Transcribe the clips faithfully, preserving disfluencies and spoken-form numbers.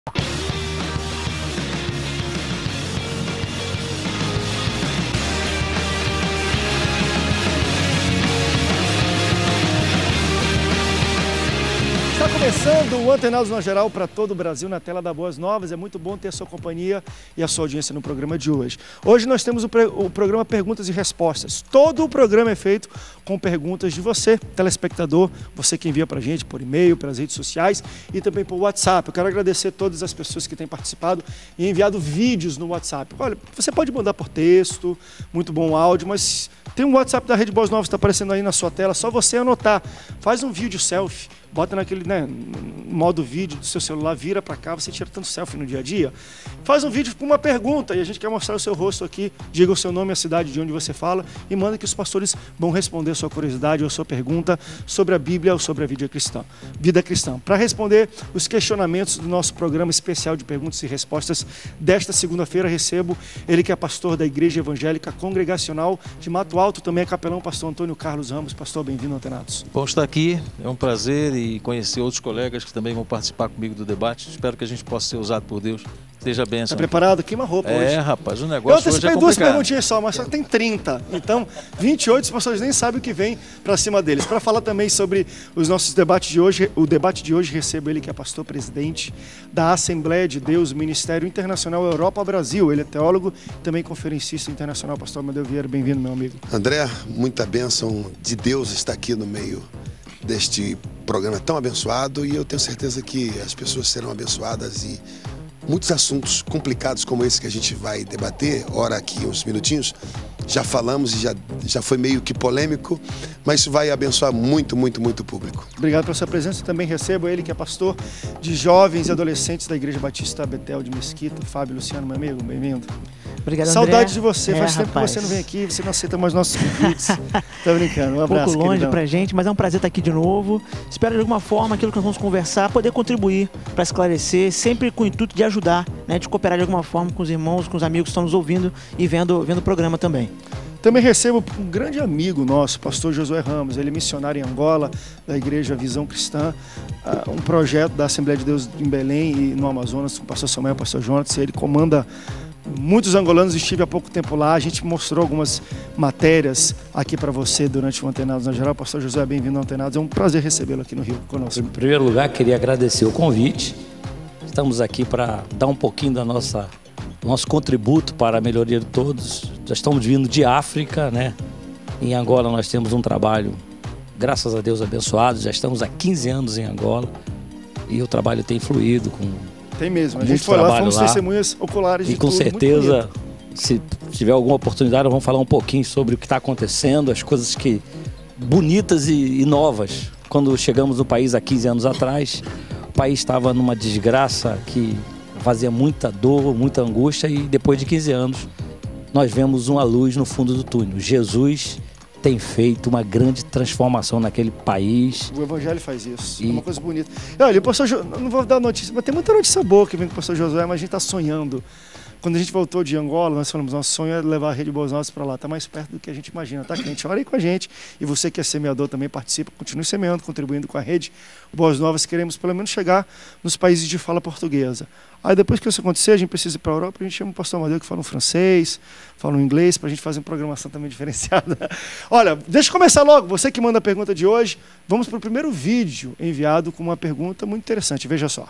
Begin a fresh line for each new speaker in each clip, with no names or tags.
Está começando o Antenados na Geral para todo o Brasil na tela da Boas Novas. É muito bom ter a sua companhia e a sua audiência no programa de hoje. Hoje nós temos o, o programa Perguntas e Respostas. Todo o programa é feito com perguntas de você, telespectador, você que envia para a gente por e-mail, pelas redes sociais e também por WhatsApp. Eu quero agradecer a todas as pessoas que têm participado e enviado vídeos no WhatsApp. Olha, você pode mandar por texto, muito bom áudio, mas tem um WhatsApp da Rede Boas Novas que está aparecendo aí na sua tela, só você anotar. Faz um vídeo selfie. Bota naquele, né, modo vídeo do seu celular, vira para cá, você tira tanto selfie no dia a dia. Faz um vídeo com uma pergunta e a gente quer mostrar o seu rosto aqui, diga o seu nome, a cidade de onde você fala e manda que os pastores vão responder a sua curiosidade ou a sua pergunta sobre a Bíblia ou sobre a vida cristã. Vida cristã. Para responder os questionamentos do nosso programa especial de perguntas e respostas desta segunda-feira, recebo ele que é pastor da Igreja Evangélica Congregacional de Mato Alto, também é capelão, pastor Antônio Carlos Ramos. Pastor, bem-vindo, Antenados.
Bom estar aqui, é um prazer e conhecer outros colegas que também vão participar comigo do debate. Espero que a gente possa ser usado por Deus. Seja bênção.
Está preparado? Queima roupa
é,
hoje.
É, rapaz, o negócio hoje é complicado.
Eu antecipei duas perguntinhas só, mas só tem trinta. Então, vinte e oito, os pastores nem sabem o que vem para cima deles. Para falar também sobre os nossos debates de hoje, o debate de hoje recebo ele que é pastor presidente da Assembleia de Deus, Ministério Internacional Europa Brasil. Ele é teólogo e também conferencista internacional. Pastor Amadeu Vieira, bem-vindo, meu amigo.
André, muita bênção de Deus está aqui no meio deste programa tão abençoado e eu tenho certeza que as pessoas serão abençoadas e muitos assuntos complicados como esse que a gente vai debater, ora aqui uns minutinhos, já falamos e já, já foi meio que polêmico, mas isso vai abençoar muito, muito, muito o público.
Obrigado pela sua presença. Também recebo ele que é pastor de jovens e adolescentes da Igreja Batista Betel de Mesquita, Fábio Luciano, meu amigo, bem-vindo.
Obrigado, André.
Saudade de você,
é,
faz tempo
rapaz.
que você não vem aqui, você não aceita mais nossos convites. Tá brincando, um abraço,
Um pouco longe
queridão.
pra gente, mas é um prazer estar aqui de novo. Espero de alguma forma aquilo que nós vamos conversar, poder contribuir para esclarecer, sempre com o intuito de ajudar, né, de cooperar de alguma forma com os irmãos, com os amigos que estão nos ouvindo e vendo, vendo o programa também.
Também recebo um grande amigo nosso, pastor Josué Ramos. Ele é missionário em Angola, da Igreja Visão Cristã, um projeto da Assembleia de Deus em Belém e no Amazonas, com o pastor Samuel e o pastor Jonas. Ele comanda muitos angolanos, estive há pouco tempo lá. A gente mostrou algumas matérias aqui para você durante o Antenados na Geral. Pastor Josué, bem-vindo ao Antenados. É um prazer recebê-lo aqui no Rio conosco.
Em primeiro lugar, queria agradecer o convite. Estamos aqui para dar um pouquinho da nossa nosso contributo para a melhoria de todos. Já estamos vindo de África, né? Em Angola nós temos um trabalho, graças a Deus, abençoado. Já estamos há quinze anos em Angola e o trabalho tem fluído com
Tem mesmo, a gente foi lá, fomos lá, testemunhas oculares de
e com
tudo,
certeza, se tiver alguma oportunidade, vamos falar um pouquinho sobre o que está acontecendo, as coisas que bonitas e, e novas. Quando chegamos no país há quinze anos atrás, o país estava numa desgraça que fazia muita dor, muita angústia, e depois de quinze anos nós vemos uma luz no fundo do túnel. Jesus tem feito uma grande transformação naquele país.
O Evangelho faz isso,
e...
é uma coisa bonita. Olha, o pastor Jo... não vou dar notícia, mas tem muita notícia boa que vem com o pastor Josué, mas a gente está sonhando. Quando a gente voltou de Angola, nós falamos, nosso sonho é levar a Rede Boas Novas para lá, está mais perto do que a gente imagina, tá quente. Ora aí com a gente, e você que é semeador também participa, continue semeando, contribuindo com a Rede Boas Novas. Queremos pelo menos chegar nos países de fala portuguesa. Aí depois que isso acontecer, a gente precisa ir para a Europa, a gente chama o pastor Amadeu que fala um francês, fala um inglês, para a gente fazer uma programação também diferenciada. Olha, deixa eu começar logo, você que manda a pergunta de hoje, vamos para o primeiro vídeo enviado com uma pergunta muito interessante, veja só.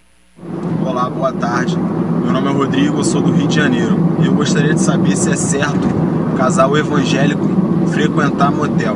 Olá, boa tarde. Meu nome é Rodrigo, eu sou do Rio de Janeiro. E eu gostaria de saber se é certo um casal evangélico frequentar motel.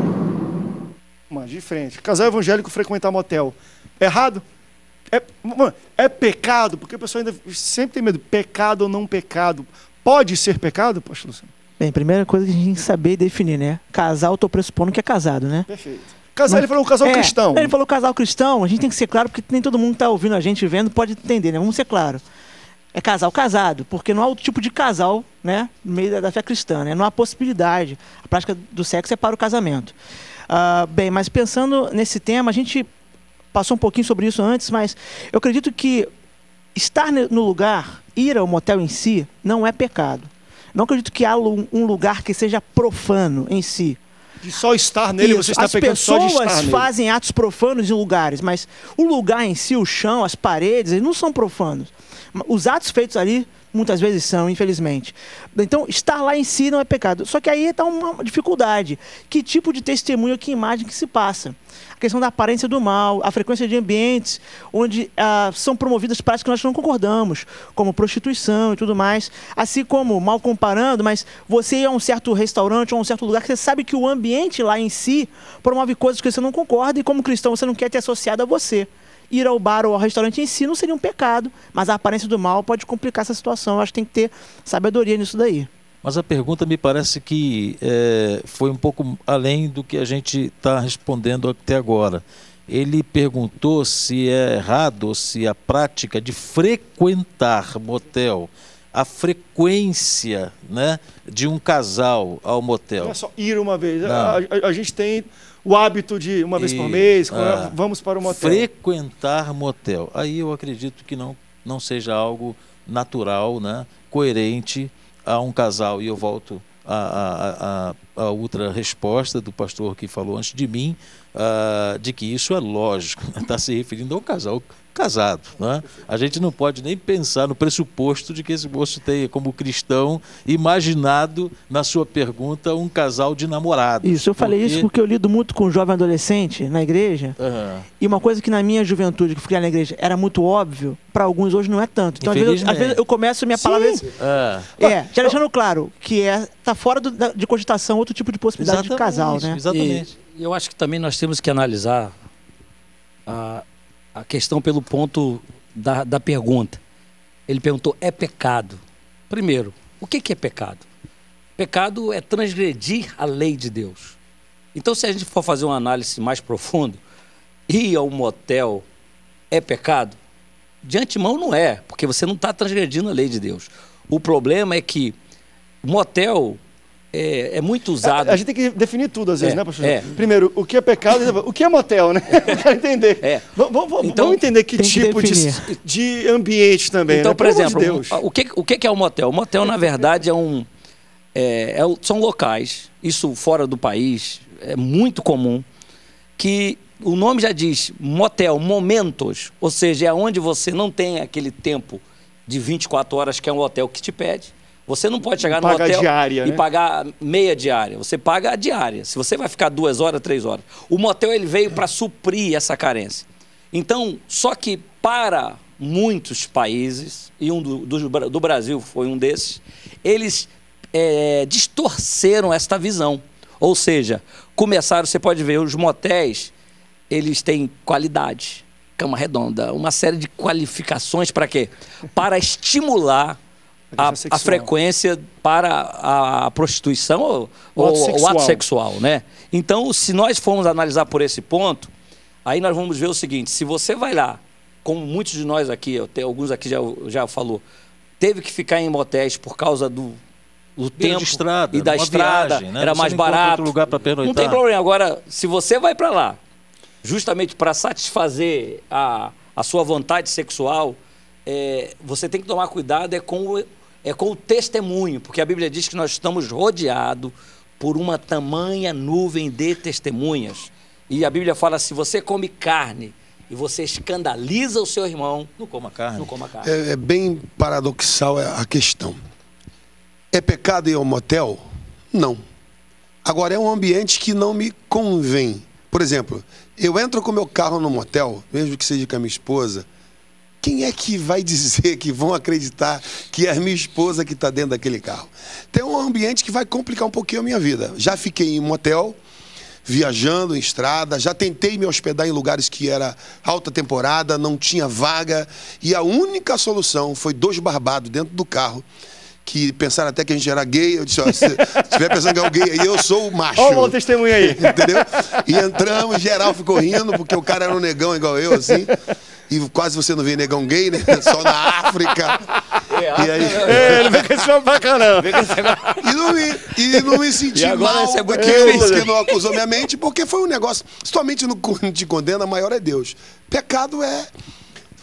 Mas de frente, casal evangélico frequentar motel. Errado? É, é pecado? Porque a pessoa ainda sempre tem medo. Pecado ou não pecado? Pode ser pecado, pastor Luciano?
Bem, primeira coisa que a gente tem que saber definir, né? Casal, eu tô pressupondo que é casado, né?
Perfeito. Casal,
Não,
ele falou um casal
é,
cristão.
Ele falou casal cristão, a gente tem que ser claro, porque nem todo mundo que está ouvindo a gente vendo pode entender, né? Vamos ser claros. É casal casado, porque não há outro tipo de casal, né, no meio da, da fé cristã, né? Não há possibilidade. A prática do sexo é para o casamento. Uh, bem, mas pensando nesse tema, a gente passou um pouquinho sobre isso antes, mas eu acredito que estar no lugar, ir ao motel em si, não é pecado. Não acredito que há um lugar que seja profano em si.
De só estar nele,
Isso.
você está
As
pecando só de estar
pessoas
nele.
fazem atos profanos em lugares, mas o lugar em si, o chão, as paredes, eles não são profanos. Os atos feitos ali, muitas vezes são, infelizmente. Então, estar lá em si não é pecado. Só que aí está uma dificuldade. Que tipo de testemunho, que imagem que se passa? A questão da aparência do mal, a frequência de ambientes onde ah, são promovidas práticas que nós não concordamos, como prostituição e tudo mais. Assim como, mal comparando, mas você ir a um certo restaurante ou a um certo lugar que você sabe que o ambiente lá em si promove coisas que você não concorda e como cristão você não quer ter associado a você. Ir ao bar ou ao restaurante em si não seria um pecado, mas a aparência do mal pode complicar essa situação. Eu acho que tem que ter sabedoria nisso daí.
Mas a pergunta me parece que é, foi um pouco além do que a gente está respondendo até agora. Ele perguntou se é errado, se a prática de frequentar motel, a frequência, né, de um casal ao motel.
Não é só ir uma vez. A, a, a gente tem o hábito de uma vez e, por mês, ah, vamos para o motel.
Frequentar motel. Aí eu acredito que não, não seja algo natural, né, coerente a um casal. E eu volto à, à, à outra resposta do pastor que falou antes de mim, uh, de que isso é lógico, está se referindo ao casal casado, né? A gente não pode nem pensar no pressuposto de que esse moço tenha, como cristão, imaginado na sua pergunta um casal de namorados.
Isso, eu falei porque... isso porque eu lido muito com jovem adolescente na igreja, uhum. E uma coisa que na minha juventude, que fui na igreja, era muito óbvio, para alguns hoje não é tanto. Então, às vezes, eu, às vezes eu começo a minha palavra... É, é já deixando claro que é, tá fora do, da, de cogitação outro tipo de possibilidade exatamente, de casal, né?
Exatamente.
E eu acho que também nós temos que analisar a... a questão pelo ponto da, da pergunta. Ele perguntou, é pecado? Primeiro, o que, que é pecado? Pecado é transgredir a lei de Deus. Então, se a gente for fazer uma análise mais profunda, ir ao motel é pecado? De antemão não é, porque você não está transgredindo a lei de Deus. O problema é que o motel... É, é muito usado.
A, a gente tem que definir tudo às vezes,
é,
né, pastor?
É.
Primeiro, o que é pecado, o que é motel, né? Eu quero entender.
É.
Vamos, vamos, então, vamos entender que tipo que de, de ambiente também,
então,
né?
por Pelo exemplo, de Deus. o, que, o que é o motel? O motel, na verdade, é um, é, é, são locais, isso fora do país, é muito comum, que o nome já diz, motel, momentos, ou seja, é onde você não tem aquele tempo de vinte e quatro horas que é um hotel que te pede. Você não pode chegar no hotel
diária,
e
né?
pagar meia diária. Você paga a diária. Se você vai ficar duas horas, três horas. O motel ele veio para suprir essa carência. Então, só que para muitos países, e um do, do, do Brasil foi um desses, eles é, distorceram esta visão. Ou seja, começaram, você pode ver, os motéis, eles têm qualidade, cama redonda, uma série de qualificações para quê? Para estimular A, a frequência para a, a prostituição ou o ato, ou, o ato sexual, né? Então, se nós formos analisar por esse ponto, aí nós vamos ver o seguinte, se você vai lá, como muitos de nós aqui, eu tenho, alguns aqui já, já falou, teve que ficar em motéis por causa do, do tempo
estrada,
e da estrada,
viagem, né?
Era
você
mais
não
barato,
outro lugar para pernoitar.
Não tem problema. Agora, se você vai para lá, justamente para satisfazer a, a sua vontade sexual, é, você tem que tomar cuidado é com o É com o testemunho, porque a Bíblia diz que nós estamos rodeados por uma tamanha nuvem de testemunhas. E a Bíblia fala, se você come carne e você escandaliza o seu irmão, não coma carne. Não coma carne.
É, é bem paradoxal a questão. É pecado ir ao motel? Não. Agora, é um ambiente que não me convém. Por exemplo, eu entro com o meu carro no motel, mesmo que seja com a minha esposa, quem é que vai dizer que vão acreditar que é a minha esposa que está dentro daquele carro? Tem um ambiente que vai complicar um pouquinho a minha vida. Já fiquei em motel, viajando em estrada, já tentei me hospedar em lugares que era alta temporada, não tinha vaga, e a única solução foi dois barbados dentro do carro, que pensaram até que a gente era gay. Eu disse, ó, se estiver pensando que é um gay aí, eu sou o macho.
Olha o testemunho aí.
Entendeu? E entramos, geral ficou rindo, porque o cara era um negão igual eu, assim. E quase você não vê negão gay, né? Só na África. É, e aí...
é, não vem com esse papo pra caramba.
E não me, e não me senti mal
é
daqueles que não acusou minha mente, porque foi um negócio... Se tua mente não te condena, maior é Deus. Pecado é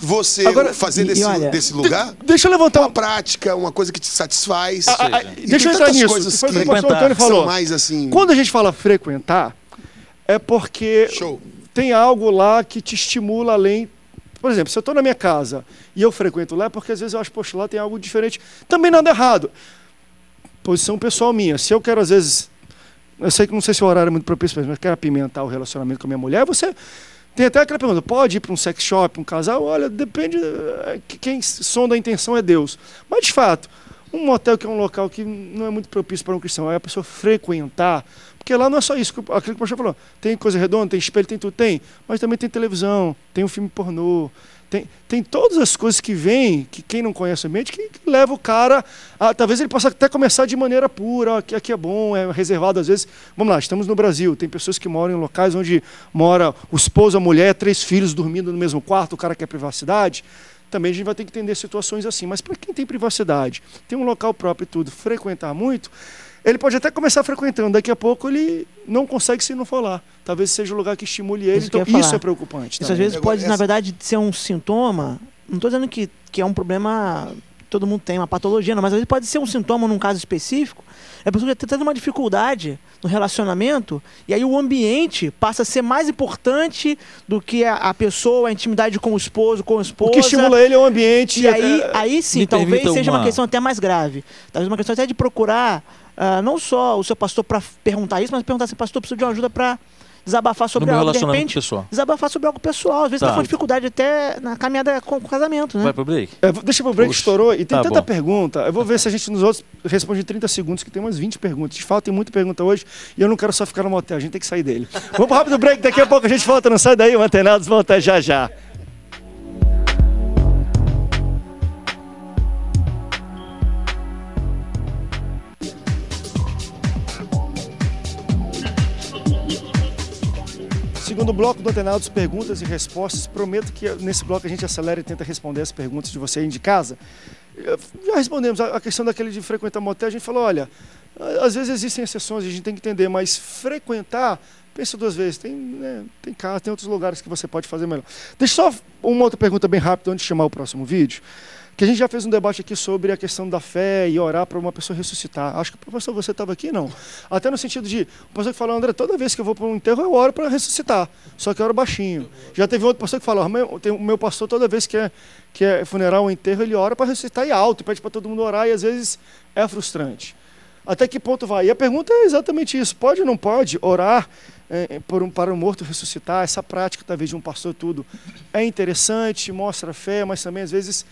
você
Agora,
fazer
e-
desse,
e olha,
desse lugar
de- deixa eu levantar
uma
um-
prática, uma coisa que te satisfaz.
Ah, ah,
seja,
ah,
E
deixa eu
tem
entrar
tantas
nisso.
coisas
Foi o que o
que
pastor Antônio
são
falou.
mais assim...
Quando a gente fala frequentar, é porque
Show.
tem algo lá que te estimula além. Por exemplo, se eu estou na minha casa e eu frequento lá, é porque às vezes eu acho, poxa, lá tem algo diferente. Também nada errado. Posição pessoal minha. Se eu quero, às vezes. Eu sei que não sei se o horário é muito propício, mas eu quero apimentar o relacionamento com a minha mulher, você. Tem até aquela pergunta: pode ir para um sex shop, um casal? Olha, depende. eh, Quem sonda a intenção é Deus. Mas, de fato, um motel que é um local que não é muito propício para um cristão, é a pessoa frequentar. Porque lá não é só isso, aquilo que o pastor falou. Tem coisa redonda, tem espelho, tem tudo, tem. Mas também tem televisão, tem um filme pornô, tem, tem todas as coisas que vêm, que quem não conhece o ambiente, que, que leva o cara a... Talvez ele possa até começar de maneira pura, ó, aqui, aqui é bom, é reservado às vezes. Vamos lá, estamos no Brasil, tem pessoas que moram em locais onde mora o esposo, a mulher, três filhos dormindo no mesmo quarto, o cara quer privacidade. Também a gente vai ter que entender situações assim. Mas para quem tem privacidade, tem um local próprio e tudo, frequentar muito... Ele pode até começar frequentando, daqui a pouco ele não consegue se não for lá. Talvez seja o lugar que estimule ele,
Isso que eu
então
ia
isso
falar.
é preocupante.
Isso
também.
às vezes
Agora,
pode, na
essa-
verdade, ser um sintoma. Não estou dizendo que, que é um problema, todo mundo tem uma patologia, não, mas às vezes pode ser um sintoma num caso específico. A pessoa já tem tendo uma dificuldade no relacionamento, e aí o ambiente passa a ser mais importante do que a, a pessoa, a intimidade com o esposo, com a esposa.
O que estimula ele é o ambiente.
E aí,
é-
aí sim,
Me
talvez
permita
seja uma...
uma-
questão até mais grave. Talvez uma questão até de procurar, ah, não só o seu pastor para perguntar isso, mas perguntar se o pastor precisa de uma ajuda para desabafar
No
sobre
meu
algo, de
relacionamento
repente,
pessoal.
desabafar sobre algo pessoal. Às vezes
Tá.
tá com dificuldade até na caminhada com o casamento, né?
Vai pro break?
É, deixa eu ver, o break
Puxa,
estourou e tem
tá
tanta
bom.
pergunta. Eu vou ver se a gente nos outros responde em trinta segundos, que tem umas vinte perguntas. De fato, tem muita pergunta hoje e eu não quero só ficar no motel, a gente tem que sair dele. Vamos pro rápido break, daqui a pouco a gente volta, não sai daí, o Antenados volta já já. Segundo bloco do Antenados, perguntas e respostas. Prometo que nesse bloco a gente acelera e tenta responder as perguntas de você aí de casa. Eh, Já respondemos a a questão daquele de frequentar motel. A gente falou, olha, às vezes existem exceções, a gente tem que entender, mas frequentar, pensa duas vezes. Tem, né, tem casa, tem outros lugares que você pode fazer melhor. Deixa só uma outra pergunta bem rápida antes de chamar o próximo vídeo. Que a gente já fez um debate aqui sobre a questão da fé e orar para uma pessoa ressuscitar. Acho que, professor, você estava aqui, não. Até no sentido de, o pastor que falou, André, toda vez que eu vou para um enterro, eu oro para ressuscitar. Só que eu oro baixinho. Já teve outro pastor que falou, meu, tem, o meu pastor, toda vez que é, que é funeral ou enterro, ele ora para ressuscitar e alto, pede para todo mundo orar, e às vezes é frustrante. Até que ponto vai? E a pergunta é exatamente isso. Pode ou não pode orar é, por um, para um morto ressuscitar? Essa prática, talvez, de um pastor tudo, é interessante, mostra fé, mas também, às vezes...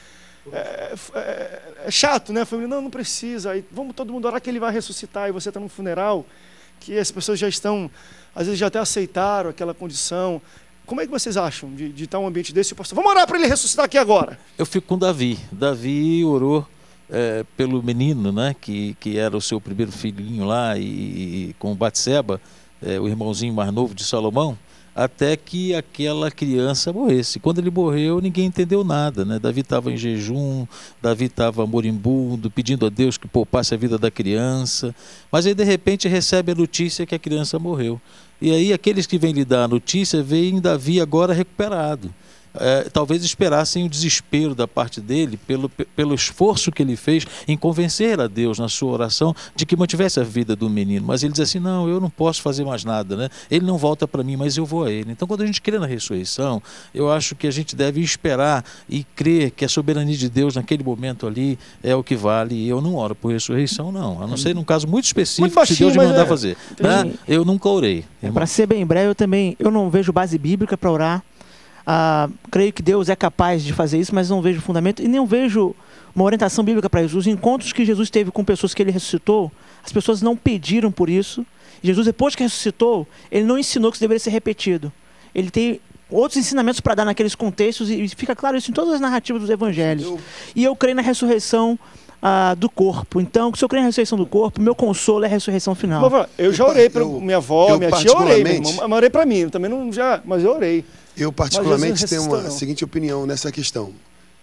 É, é, é chato, né? A família, não, não precisa. Aí, vamos todo mundo orar que ele vai ressuscitar e você está num funeral, que as pessoas já estão, às vezes já até aceitaram aquela condição. Como é que vocês acham de, de estar um ambiente desse? E o pastor, vamos orar para ele ressuscitar aqui agora.
Eu fico com Davi. Davi orou é, pelo menino, né? Que, que era o seu primeiro filhinho lá, e, e com Batseba, é, o irmãozinho mais novo de Salomão, até que aquela criança morresse. Quando ele morreu, ninguém entendeu nada, né? Davi estava em jejum, Davi estava moribundo, pedindo a Deus que poupasse a vida da criança, mas aí de repente recebe a notícia que a criança morreu. E aí aqueles que vêm lhe dar a notícia veem Davi agora recuperado. É, talvez esperassem o desespero da parte dele pelo, pelo esforço que ele fez em convencer a Deus na sua oração de que mantivesse a vida do menino, mas ele diz assim, não, eu não posso fazer mais nada, né? Ele não volta para mim, mas eu vou a ele. Então quando a gente crê na ressurreição, eu acho que a gente deve esperar e crer que a soberania de Deus naquele momento ali é o que vale, e eu não oro por ressurreição não, a não ser num caso muito específico,
Muito baixinho,
se Deus me
mas
mandar
é.
fazer, né? Eu nunca orei.
É, para ser bem breve, eu também eu não vejo base bíblica para orar. Ah, creio que Deus é capaz de fazer isso, mas não vejo fundamento e nem vejo uma orientação bíblica para isso. Os encontros que Jesus teve com pessoas que ele ressuscitou, as pessoas não pediram por isso. Jesus, depois que ressuscitou, ele não ensinou que isso deveria ser repetido. Ele tem outros ensinamentos para dar naqueles contextos e fica claro isso em todas as narrativas dos evangelhos.
Eu-
E eu creio na ressurreição ah, do corpo. Então, se eu creio na ressurreição do corpo, meu consolo é a ressurreição final.
Mas, eu já orei para
eu-
minha avó,
eu
minha tia, eu orei, meu
particularmente-
irmão, mas orei para mim, também não já, mas eu orei.
Eu, particularmente,
Mas
tenho
Jesus
uma
ressuscitou, não.
seguinte opinião nessa questão.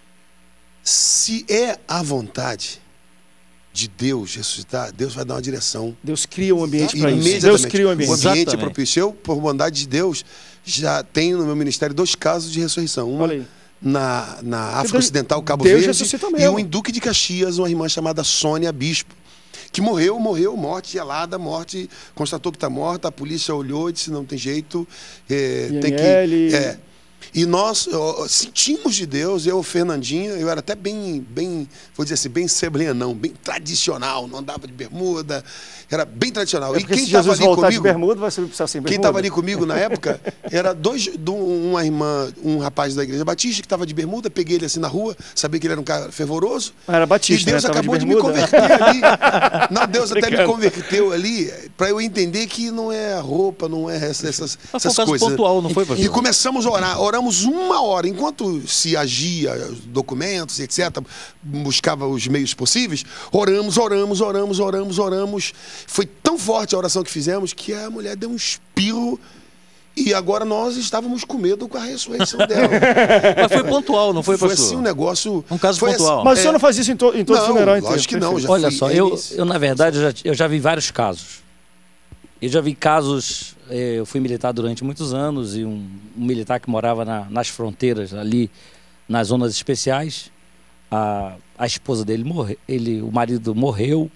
Se é a vontade de Deus ressuscitar, Deus vai dar uma direção.
Deus cria um ambiente para isso.
Imediatamente.
Deus cria um
O
ambiente.
ambiente é
Exatamente.
propício. Eu, por bondade de Deus, já tenho no meu ministério dois casos de ressurreição. Uma
Olha aí.
na, na África
Deus,
Ocidental, Cabo
Deus
Verde, e um em Duque de Caxias, uma irmã chamada Sônia Bispo, que morreu, morreu, morte gelada, morte, constatou que está morta, a polícia olhou e disse, não tem jeito, é, tem que... É, e nós ó, sentimos de Deus, eu, Fernandinha, eu era até bem, bem, vou dizer assim, bem seblenão, bem tradicional, não andava de bermuda, era bem tradicional.
É
e quem
estava
ali comigo,
de bermuda, vai precisar sem bermuda.
Quem estava ali comigo na época, era dois, uma irmã, um rapaz da Igreja Batista que estava de bermuda, peguei ele assim na rua, sabia que ele era um cara fervoroso.
Era Batista,
e Deus
né?
acabou
de,
de me converter ali. Não, Deus até me converteu ali, para eu entender que não é a roupa, não é essas, essas,
Mas
essas
foi um
coisas.
caso pontual, não foi, pastor?
E começamos a orar, oramos uma hora, enquanto se agia os documentos, etcétera, buscava os meios possíveis, oramos, oramos, oramos, oramos, oramos. Foi tão forte a oração que fizemos que a mulher deu um espirro e agora nós estávamos com medo com a ressurreição dela.
Mas foi pontual, não foi, pastor?
Foi assim um negócio...
Um caso
foi
pontual.
Assim,
Mas o senhor
é...
não faz isso em, to, em todo
não,
funeral inteiro?
Lógico que não. Já
Olha
fui,
só, eu, eu na verdade eu já, eu já vi vários casos. Eu já vi casos, eu fui militar durante muitos anos e um, um militar que morava na, nas fronteiras, ali nas zonas especiais, a, a esposa dele morreu, ele, o marido morreu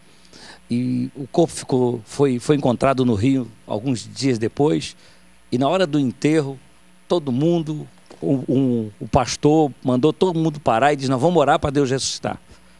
e o corpo ficou, foi, foi encontrado no Rio alguns dias depois e na hora do enterro, todo mundo, um, um, o pastor mandou todo mundo parar e disse, não, vamos orar para Deus ressuscitar.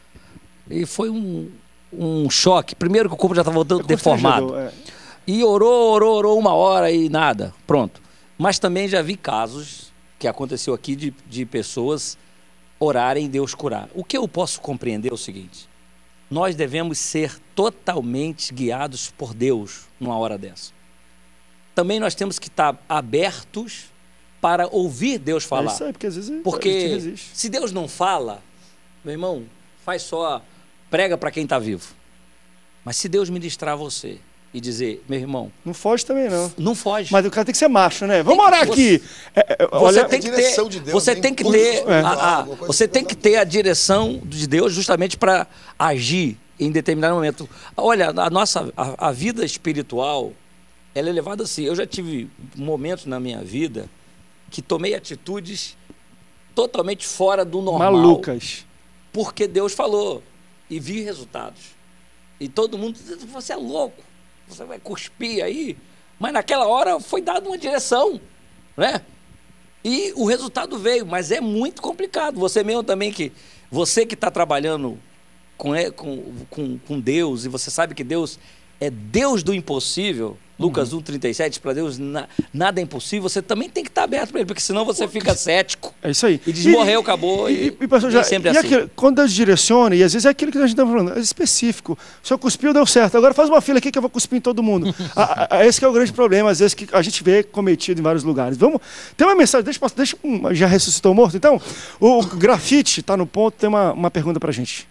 E foi um, um choque, primeiro que o corpo já estava é deformado. É. E orou, orou, orou uma hora e nada, pronto. Mas também já vi casos que aconteceu aqui de, de pessoas orarem e Deus curar. O que eu posso compreender é o seguinte, nós devemos ser totalmente guiados por Deus numa hora dessa. Também nós temos que estar abertos para ouvir Deus falar. É
isso aí, porque às vezes
porque se Deus não fala, meu irmão, faz só, prega para quem está vivo. Mas se Deus ministrar você e dizer, meu irmão...
Não foge também, não.
Não foge.
Mas o cara tem que ser macho, né? Vamos orar aqui!
Você,
é, é,
olha,
você
tem que ter, de Deus, você tem que ter, é. a, a, você tem que ter a direção de Deus justamente para agir em determinado momento. Olha, a nossa a, a vida espiritual, ela é levada assim. Eu já tive momentos na minha vida que tomei atitudes totalmente fora do normal.
Malucas.
Porque Deus falou e vi resultados. E todo mundo, você é louco. Você vai cuspir aí, mas naquela hora foi dada uma direção, né? E o resultado veio, mas é muito complicado. Você mesmo também, que você que está trabalhando com, com, com, com Deus, e você sabe que Deus é Deus do impossível, Lucas uhum. um, trinta e sete, para Deus na, nada é impossível, você também tem que estar aberto para ele, porque senão você fica cético.
É isso aí.
E diz, morreu, acabou.
E,
e,
e, pastor, já,
sempre
e
assim.
aquilo, quando Deus direciona, e às vezes é aquilo que a gente está falando, é específico. O senhor cuspiu, deu certo. Agora faz uma fila aqui que eu vou cuspir em todo mundo. a, a, esse que é o grande problema, às vezes, que a gente vê cometido em vários lugares. Vamos, tem uma mensagem, deixa, deixa já ressuscitou morto? Então, o, o grafite está no ponto, tem uma, uma pergunta para a gente.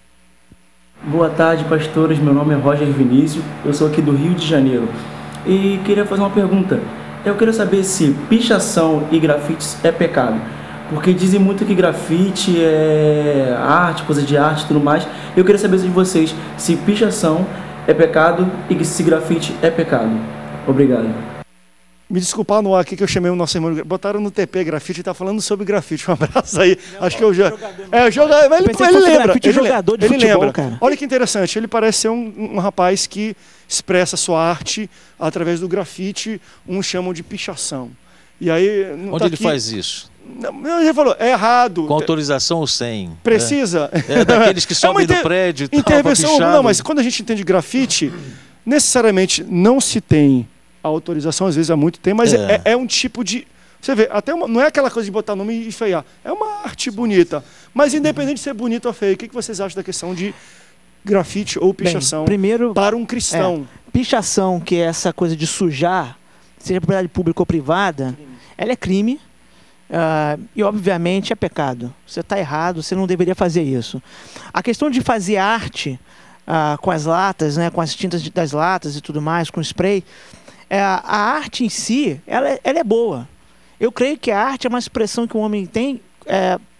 Boa tarde, pastores. Meu nome é Roger Vinícius, eu sou aqui do Rio de Janeiro. E queria fazer uma pergunta. Eu queria saber se pichação e grafites é pecado. Porque dizem muito que grafite é arte, coisa de arte e tudo mais. Eu queria saber de vocês se pichação é pecado e se grafite é pecado. Obrigado.
Me desculpar no ar aqui que eu chamei o nosso irmão. Botaram no T P grafite e tá falando sobre grafite. Um abraço aí. Não, Acho que eu já. É, jogador. Ele, ele lembra. Ele,
jogador de
ele
futebol,
lembra.
Cara.
Olha que interessante. Ele parece ser um, um rapaz que expressa sua arte através do grafite. Uns chamam de pichação. E aí.
Onde
tá
ele
aqui...
faz isso?
Não, ele falou, é errado.
Com autorização ou sem?
Precisa?
É, é daqueles que sobem
é inter...
do prédio.
Intervenção. Não, mas quando a gente entende grafite, necessariamente não se tem a autorização, às vezes há muito tempo, mas é, é, é um tipo de... Você vê, até uma, não é aquela coisa de botar nome e enfeiar. É uma arte bonita. Mas independente de ser bonito ou feio, o que vocês acham da questão de grafite ou pichação? Bem, primeiro, para um cristão?
É, pichação, que é essa coisa de sujar, seja propriedade pública ou privada, crime. Ela é crime. Uh, e obviamente é pecado. Você está errado, você não deveria fazer isso. A questão de fazer arte uh, com as latas, né, com as tintas de, das latas e tudo mais, com spray... É, a arte em si, ela, ela é boa. Eu creio que a arte é uma expressão que o homem tem é,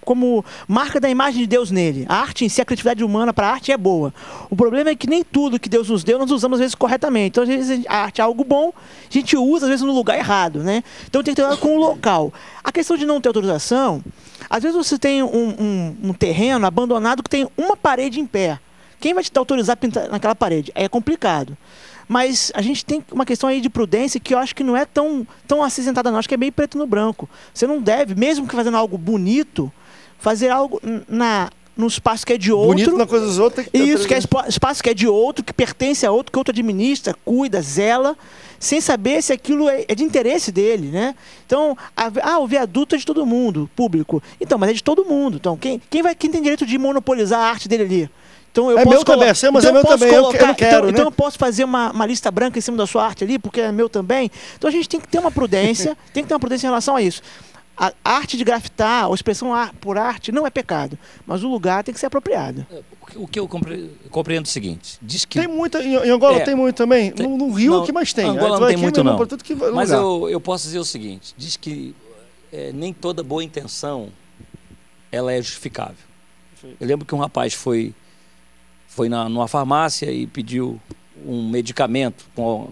como marca da imagem de Deus nele. A arte em si, a criatividade humana para a arte é boa. O problema é que nem tudo que Deus nos deu, nós usamos às vezes corretamente. Então, às vezes, a arte é algo bom, a gente usa às vezes no lugar errado, né? Então tem que ter cuidado com o local. A questão de não ter autorização, às vezes você tem um, um, um terreno abandonado que tem uma parede em pé. Quem vai te autorizar a pintar naquela parede? É complicado. Mas a gente tem uma questão aí de prudência que eu acho que não é tão, tão acinzentada não, acho que é meio preto no branco. Você não deve, mesmo que fazendo algo bonito, fazer algo na, no espaço que é de outro.
Bonito na coisa dos outros.
Que isso, que é espaço que é de outro, que pertence a outro, que outro administra, cuida, zela, sem saber se aquilo é, é de interesse dele, né? Então, a, ah, o viaduto é de todo mundo, público. Então, mas é de todo mundo. Então, quem, quem, vai, quem tem direito de monopolizar a arte dele ali? Então, eu
é
posso
meu também, é seu, mas
então
é meu também,
colocar,
eu não quero,
então,
né?
então eu posso fazer uma, uma lista branca em cima da sua arte ali, porque é meu também. Então a gente tem que ter uma prudência, tem que ter uma prudência em relação a isso. A arte de grafitar, ou expressão por arte, não é pecado, mas o lugar tem que ser apropriado.
O que eu compreendo é o seguinte, diz que...
Tem muita, em Angola
é,
tem muito também,
tem,
no, no Rio
não,
o que mais tem.
Angola não tem muito não,
que
mas eu, eu posso dizer o seguinte, diz que é, nem toda boa intenção ela é justificável. Eu lembro que um rapaz foi... foi na, numa farmácia e pediu um medicamento com,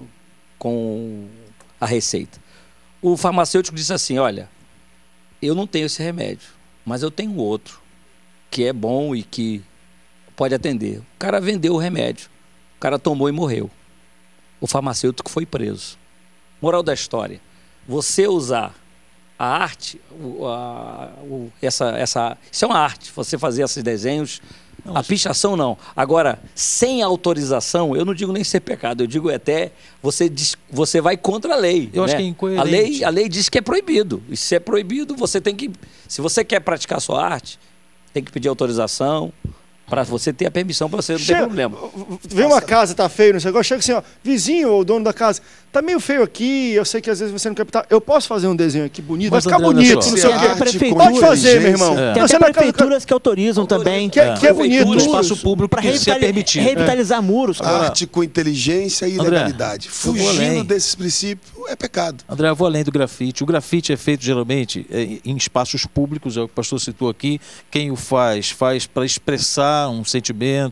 com a receita. O farmacêutico disse assim, olha, eu não tenho esse remédio, mas eu tenho outro, que é bom e que pode atender. O cara vendeu o remédio, o cara tomou e morreu. O farmacêutico foi preso. Moral da história, você usar a arte, o, a, o, essa, essa, isso é uma arte, você fazer esses desenhos. Não, a pichação não. Agora, sem autorização, eu não digo nem ser pecado, eu digo até você, diz, você vai contra a lei.
Eu
né?
acho que é incoerente.
A lei, a lei diz que é proibido. E se é proibido, você tem que... Se você quer praticar sua arte, tem que pedir autorização para você ter a permissão, para você não ter problema.
Vem uma casa, tá feio, não sei o que, chega assim, ó, vizinho ou dono da casa, tá meio feio aqui, eu sei que às vezes você não quer pintar, eu posso fazer um desenho aqui bonito, vai ficar bonito, não sei o que. Pode fazer, meu irmão.
É. Tem até prefeituras que autorizam também.
Que é, que é bonito.
O espaço público para
revitali
permitido.
revitalizar é. muros.
Arte com inteligência e
André,
legalidade. Fugindo desses princípios é pecado.
André, eu vou além do grafite. O grafite é feito geralmente em espaços públicos, é o que o pastor citou aqui. Quem o faz, faz para expressar um sentimento,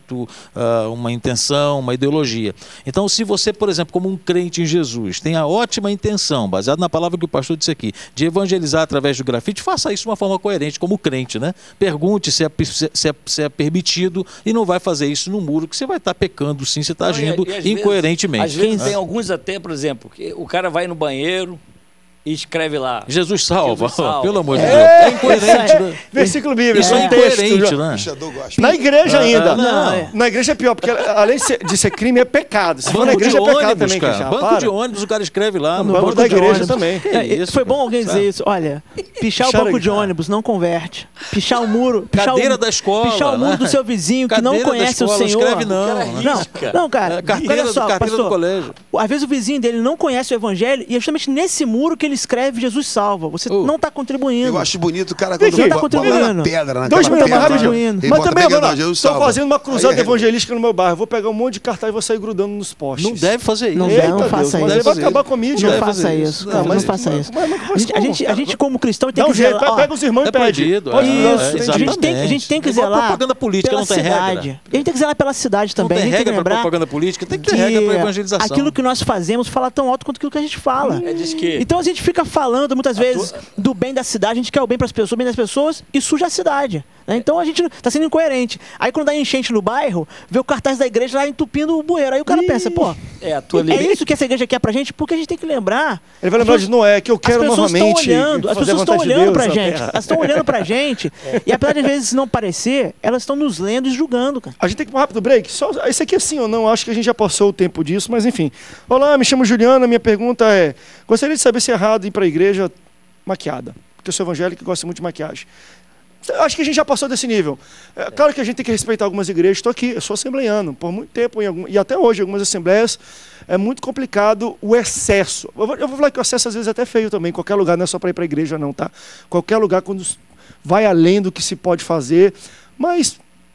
uma intenção, uma ideologia. Então, se você, por exemplo, como um crente em Jesus, tem a ótima intenção, baseado na palavra que o pastor disse aqui, de evangelizar através do grafite, faça isso de uma forma coerente, como crente, né? Pergunte se é, se é, se é permitido e não vai fazer isso no muro, que você vai estar pecando sim, você está agindo
e, e
incoerentemente.
Vezes, às vezes tem alguns até, por exemplo, que o cara vai no banheiro e escreve lá.
Jesus salva,
Jesus salva.
pelo amor de Deus.
É,
É incoerente, né?
Versículo bíblico.
Isso é incoerente, né?
Na igreja
Ah,
ainda.
ah, não.
Na igreja é pior, porque além de ser, de ser crime, é pecado. Se for na
Banco de
igreja é pecado
ônibus,
também.
cara.
Já,
Banco
para.
de ônibus, o cara escreve lá.
No
No
banco
banco
da
de
igreja
ônibus.
também.
Que
É,
isso,
foi bom
cara.
alguém dizer isso. Olha, pichar o
Pichar
banco
a-
de ônibus não converte. Pichar o muro. Pichar
Cadeira
o,
da escola,
Pichar o muro
né?
do seu vizinho que
Cadeira
não
da
conhece
escola,
o Senhor.
escreve não,
cara
né?
Não,
risca.
não, cara.
É, carteira
olha só,
do- carteira do
pastor,
colégio.
Às vezes o vizinho dele não conhece o evangelho e é justamente nesse muro que ele escreve Jesus salva. Você
Oh.
não está contribuindo.
Eu acho bonito o cara
Vem
quando
aqui.
bo-
Tá
bota na
contribuindo.
pedra,
Dois
naquela
minutos,
pedra.
rapidinho.
Ele
Ele
Mas
bota
também,
bem
agora,
grandão, Jesus
estou
salva.
fazendo uma cruzada
Aí é-
evangelística no meu bairro. Vou pegar um monte de cartaz e vou sair grudando nos postes.
Não deve fazer isso.
Não
Eita
deve, não
Deus,
faça
mas
isso.
ele vai
fazer
acabar
isso.
com a mídia.
Não
deve
faça
fazer
isso.
isso.
Não,
Não,
não
mas-
faça isso.
mas- mas-
A
mas
gente, a
como,
gente, a
cara?
gente como cristão, tem
Dá
que
um jeito,
zelar. ó,
pega os irmãos e
É
pede.
proibido,
Pode-
é,
Isso,
é,
a gente
exatamente.
tem, a gente tem que
É igual
zelar
propaganda política,
pela
não tem
cidade.
regra.
A gente tem que zelar pela cidade também.
Não tem
a gente
regra
tem que
para
lembrar
propaganda política, tem que ter
que
regra para evangelização.
aquilo que nós fazemos fala tão alto quanto aquilo que a gente fala.
É, diz que-
Então a gente fica falando muitas vezes do bem da cidade, a gente quer o bem para as pessoas, o bem das pessoas e suja a cidade. Né? Então a gente está sendo incoerente. Aí quando dá enchente no bairro, vê o cartaz da igreja lá entupindo o bueiro. Aí o cara pensa, pô,
É a tua
é
liberdade.
isso que essa igreja quer pra gente? Porque a gente tem que lembrar.
Ele vai lembrar de Noé, que eu quero
as pessoas
novamente
estão olhando, as
fazer a
pessoas estão
vontade de
olhando
Deus
pra
na
gente.
terra.
Elas estão olhando pra gente. E apesar de às vezes não parecer, elas estão nos lendo e julgando, cara.
A gente tem que ir para um rápido break. Só, esse aqui é sim ou não, acho que a gente já passou o tempo disso, mas enfim. Olá, me chamo Juliana, minha pergunta é, gostaria de saber se é errado ir para a igreja maquiada, porque eu sou evangélico e gosto muito de maquiagem. Acho que a gente já passou desse nível. É, claro que a gente tem que respeitar algumas igrejas. Estou aqui, eu sou assembleiano, por muito tempo, em algum, e até hoje, em algumas assembleias, é muito complicado o excesso. Eu vou, eu vou falar que o excesso às vezes é até feio também, em qualquer lugar, não é só para ir para a igreja não, tá? Qualquer lugar, quando vai além do que se pode fazer, mas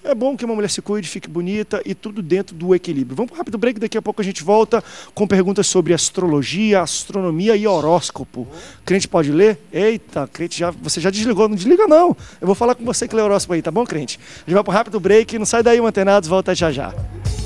É bom que uma mulher se cuide, fique bonita e tudo dentro do equilíbrio. Vamos para um rápido break, daqui a pouco a gente volta com perguntas sobre astrologia, astronomia e horóscopo. Crente pode ler? Eita, crente, já, você já desligou? Não desliga não. Eu vou falar com você que lê horóscopo aí, tá bom, crente? A gente vai para um rápido break, não sai daí, Antenados, volta já já.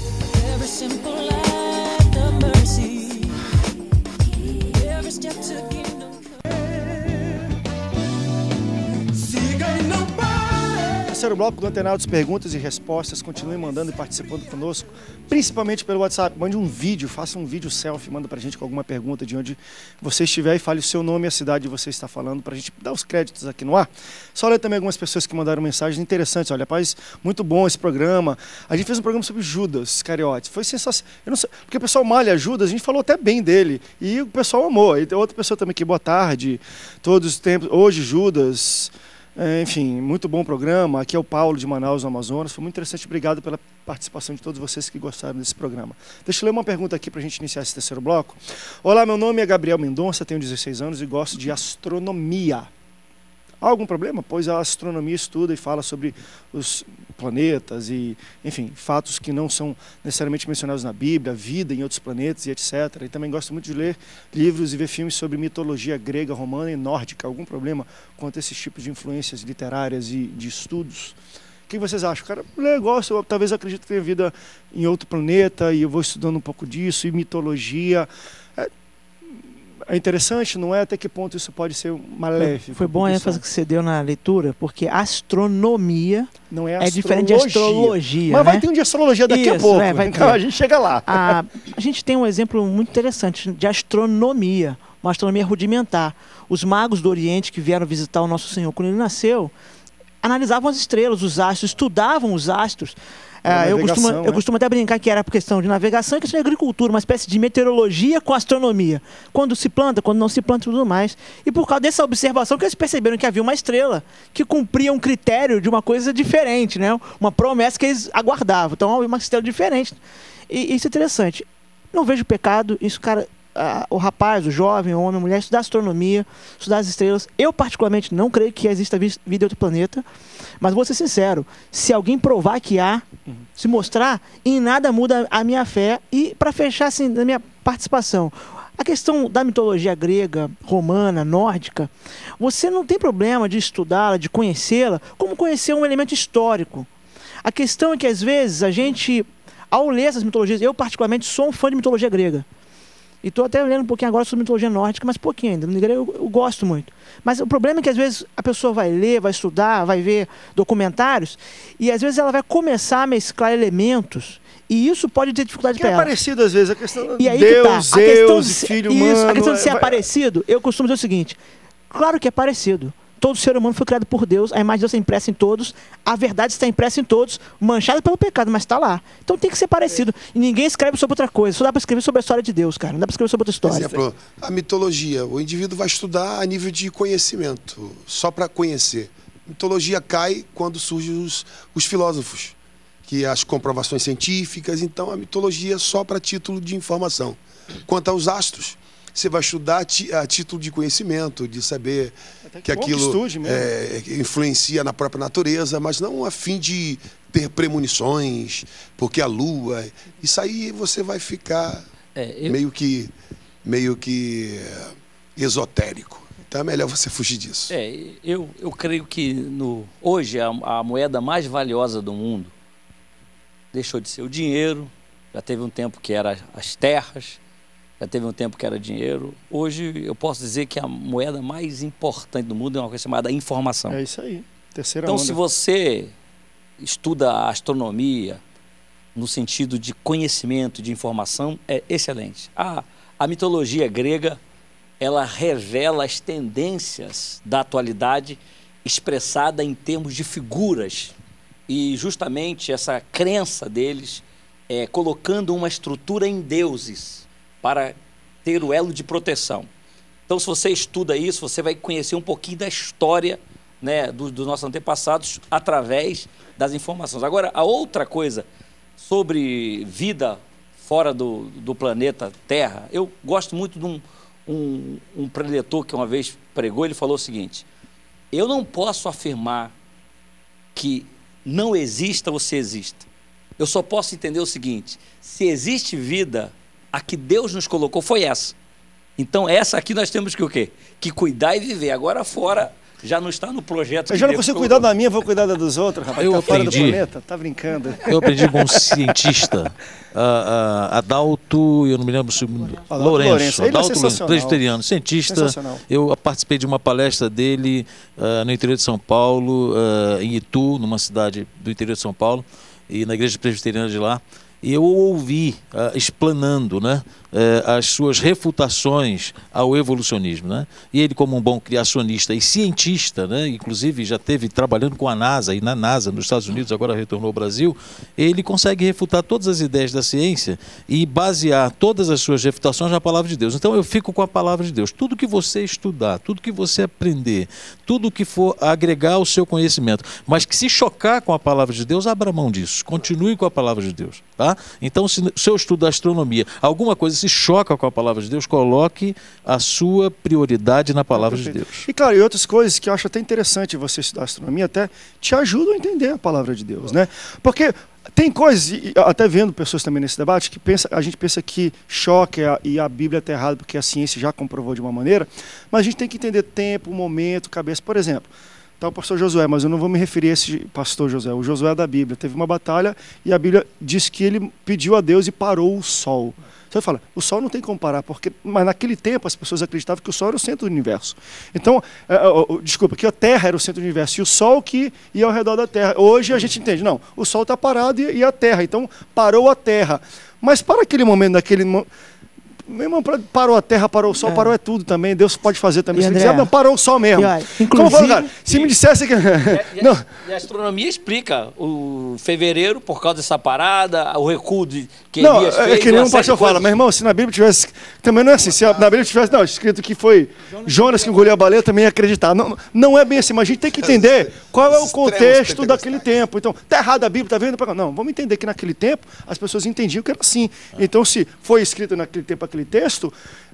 Terceiro bloco do Antenados, perguntas e respostas. Continue mandando e participando conosco, principalmente pelo WhatsApp. Mande um vídeo, faça um vídeo selfie, manda pra gente com alguma pergunta de onde você estiver e fale o seu nome e a cidade que você está falando pra gente dar os créditos aqui no ar. Só ler também algumas pessoas que mandaram mensagens interessantes. Olha, rapaz, muito bom esse programa. A gente fez um programa sobre Judas Iscariotes. Foi sensacional. Eu não sei, porque o pessoal malha Judas, a gente falou até bem dele. E o pessoal amou. E tem outra pessoa também que, boa tarde, todos os tempos, hoje Judas... Enfim, muito bom programa. Aqui é o Paulo de Manaus, no Amazonas. Foi muito interessante. Obrigado pela participação de todos vocês que gostaram desse programa. Deixa eu ler uma pergunta aqui para a gente iniciar esse terceiro bloco. Olá, meu nome é Gabriel Mendonça, tenho dezesseis anos e gosto de astronomia. Há algum problema? Pois a astronomia estuda e fala sobre os planetas e, enfim, fatos que não são necessariamente mencionados na Bíblia, vida em outros planetas e etcétera. E também gosto muito de ler livros e ver filmes sobre mitologia grega, romana e nórdica. Algum problema quanto a esses tipos de influências literárias e de estudos? O que vocês acham? Cara, eu gosto, eu, talvez eu acredite que tenha vida em outro planeta e eu vou estudando um pouco disso, e mitologia... É, É interessante, não é? Até que ponto isso pode ser maléfico?
Foi bom a ênfase que você deu na leitura, porque astronomia
não é,
é diferente de astrologia.
Mas
né?
vai ter um de astrologia daqui
isso,
a pouco,
é, vai
então
ter.
a gente chega lá.
A, a gente tem um exemplo muito interessante de astronomia, uma astronomia rudimentar. Os magos do Oriente que vieram visitar o Nosso Senhor quando ele nasceu, analisavam as estrelas, os astros, estudavam os astros. É, eu, costumo, né? eu costumo até brincar que era por questão de navegação e questão de agricultura, uma espécie de meteorologia com astronomia. Quando se planta, quando não se planta e tudo mais. E por causa dessa observação que eles perceberam que havia uma estrela que cumpria um critério de uma coisa diferente, né? Uma promessa que eles aguardavam. Então, havia uma estrela diferente. E isso é interessante. Não vejo pecado, isso, cara... Uh, o rapaz, o jovem, o homem, a mulher, estudar astronomia, estudar as estrelas. Eu, particularmente, não creio que exista vida em outro planeta, mas vou ser sincero, se alguém provar que há, uhum. se mostrar, em nada muda a minha fé. E, para fechar, assim, na minha participação, a questão da mitologia grega, romana, nórdica, você não tem problema de estudá-la, de conhecê-la, como conhecer um elemento histórico. A questão é que, às vezes, a gente, ao ler essas mitologias, eu, particularmente, sou um fã de mitologia grega. E estou até lendo um pouquinho agora sobre mitologia nórdica, mas pouquinho ainda. Eu, eu, eu gosto muito. Mas o problema é que às vezes a pessoa vai ler, vai estudar, vai ver documentários, e às vezes ela vai começar a mesclar elementos, e isso pode ter dificuldade para
ela. É parecido às vezes, a questão de Deus,
tá.
Zeus, de, filho
isso,
humano.
A questão de ser
vai...
parecido, eu costumo dizer o seguinte, claro que é parecido. Todo ser humano foi criado por Deus, a imagem de Deus está impressa em todos, a verdade está impressa em todos, manchada pelo pecado, mas está lá. Então tem que ser parecido. E ninguém escreve sobre outra coisa, só dá para escrever sobre a história de Deus, cara. Não dá para escrever sobre outra história.
Por exemplo, a mitologia, o indivíduo vai estudar a nível de conhecimento, só para conhecer. Mitologia cai quando surgem os, os filósofos, que as comprovações científicas, então a mitologia é só para título de informação. Quanto aos astros, você vai estudar a título de conhecimento, de saber que, que aquilo é, influencia na própria natureza, mas não a fim de ter premonições, porque a lua... Isso aí você vai ficar é, eu... meio que, meio que esotérico. Então é melhor você fugir disso.
É, eu, eu creio que no, hoje a, a moeda mais valiosa do mundo deixou de ser o dinheiro, já teve um tempo que era as terras, já teve um tempo que era dinheiro. Hoje eu posso dizer que a moeda mais importante do mundo é uma coisa chamada informação.
É isso aí, terceira
Então
onda.
Se você estuda a astronomia no sentido de conhecimento, de informação, é excelente. A, a mitologia grega, ela revela as tendências da atualidade expressada em termos de figuras. E justamente essa crença deles é colocando uma estrutura em deuses para ter o elo de proteção. Então, se você estuda isso, você vai conhecer um pouquinho da história, né, dos do nossos antepassados através das informações. Agora, a outra coisa sobre vida fora do, do planeta Terra, eu gosto muito de um, um, um preletor que uma vez pregou, ele falou o seguinte: eu não posso afirmar que não exista ou se exista. Eu só posso entender o seguinte: se existe vida, a que Deus nos colocou foi essa. Então essa aqui nós temos que o quê? Que cuidar e viver. Agora fora já não está no projeto.
Eu já não consigo cuidar da minha, vou cuidar da dos outros, rapaz.
Eu
tá fora do
aprendi.
planeta, tá brincando.
Eu aprendi com um cientista, uh, uh, Adalto, eu não me lembro o segundo,
Adalto
Lourenço,
Lourenço. Ele é
Adalto Lourenço,
sensacional.
presbiteriano, cientista.
Sensacional.
Eu participei de uma palestra dele uh, no interior de São Paulo, uh, em Itu, numa cidade do interior de São Paulo, e na igreja presbiteriana de lá. E eu ouvi uh, explanando, né, uh, as suas refutações ao evolucionismo, né? E ele, como um bom criacionista e cientista, né, inclusive já teve trabalhando com a NASA e na NASA nos Estados Unidos, agora retornou ao Brasil, ele consegue refutar todas as ideias da ciência e basear todas as suas refutações na palavra de Deus. Então eu fico com a palavra de Deus. Tudo que você estudar, tudo que você aprender, tudo que for agregar ao seu conhecimento, mas que se chocar com a palavra de Deus, abra mão disso. Continue com a palavra de Deus. Tá? Então, se o seu estudo da astronomia, alguma coisa se choca com a palavra de Deus, coloque a sua prioridade na palavra de Deus.
E claro, e outras coisas que eu acho até interessante você estudar astronomia, até te ajudam a entender a palavra de Deus, né? Porque tem coisas, e até vendo pessoas também nesse debate, que pensa, a gente pensa que choque a, e a Bíblia está errada porque a ciência já comprovou de uma maneira, mas a gente tem que entender tempo, momento, cabeça. Por exemplo, está o pastor Josué, mas eu não vou me referir a esse pastor Josué. O Josué da Bíblia teve uma batalha e a Bíblia diz que ele pediu a Deus e parou o sol. Você fala, o sol não tem como parar, porque, mas naquele tempo as pessoas acreditavam que o sol era o centro do universo. Então, é, é, é, desculpa, que a Terra era o centro do universo e o sol que ia ao redor da Terra. Hoje a gente entende, não, o sol está parado e, e a Terra, então parou a Terra. Mas para aquele momento, naquele momento, meu irmão, parou a terra, parou o sol, é. parou é tudo também. Deus pode fazer também.
E
Se
André,
quiser, não, parou o sol mesmo.
E, olha,
como falo, cara? Se
e,
me dissesse que...
E, e,
não.
A, e a astronomia explica o fevereiro, por causa dessa parada, o recuo de que
Não,
Elias
é
fez,
que nem um pastor fala, meu irmão, se na Bíblia tivesse... Também não é assim, se na Bíblia tivesse, não, escrito que foi Jonas que engoliu a baleia, também ia acreditar. Não, não é bem assim, mas a gente tem que entender qual é o contexto daquele tempo. Então, tá errado a Bíblia, tá vendo? Não, vamos entender que naquele tempo as pessoas entendiam que era assim. Então, se foi escrito naquele tempo aquele texto...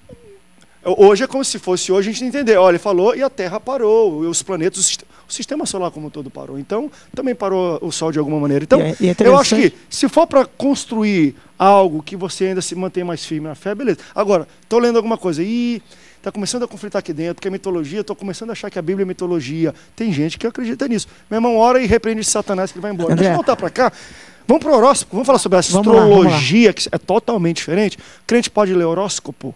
Hoje é como se fosse hoje a gente entender. Olha, ele falou e a Terra parou, os planetas, o sistema solar como um todo parou. Então, também parou o Sol de alguma maneira. Então,
e é, e é
eu acho que se for para construir algo que você ainda se mantém mais firme na fé, beleza. Agora, estou lendo alguma coisa e está começando a conflitar aqui dentro, porque é mitologia, estou começando a achar que a Bíblia é mitologia. Tem gente que acredita nisso. Meu irmão, ora e repreende Satanás que ele vai embora.
André.
Deixa eu voltar para cá. Vamos para o horóscopo, vamos falar sobre a
Vamos lá,
astrologia,
vamos
que é totalmente diferente. O crente pode ler horóscopo?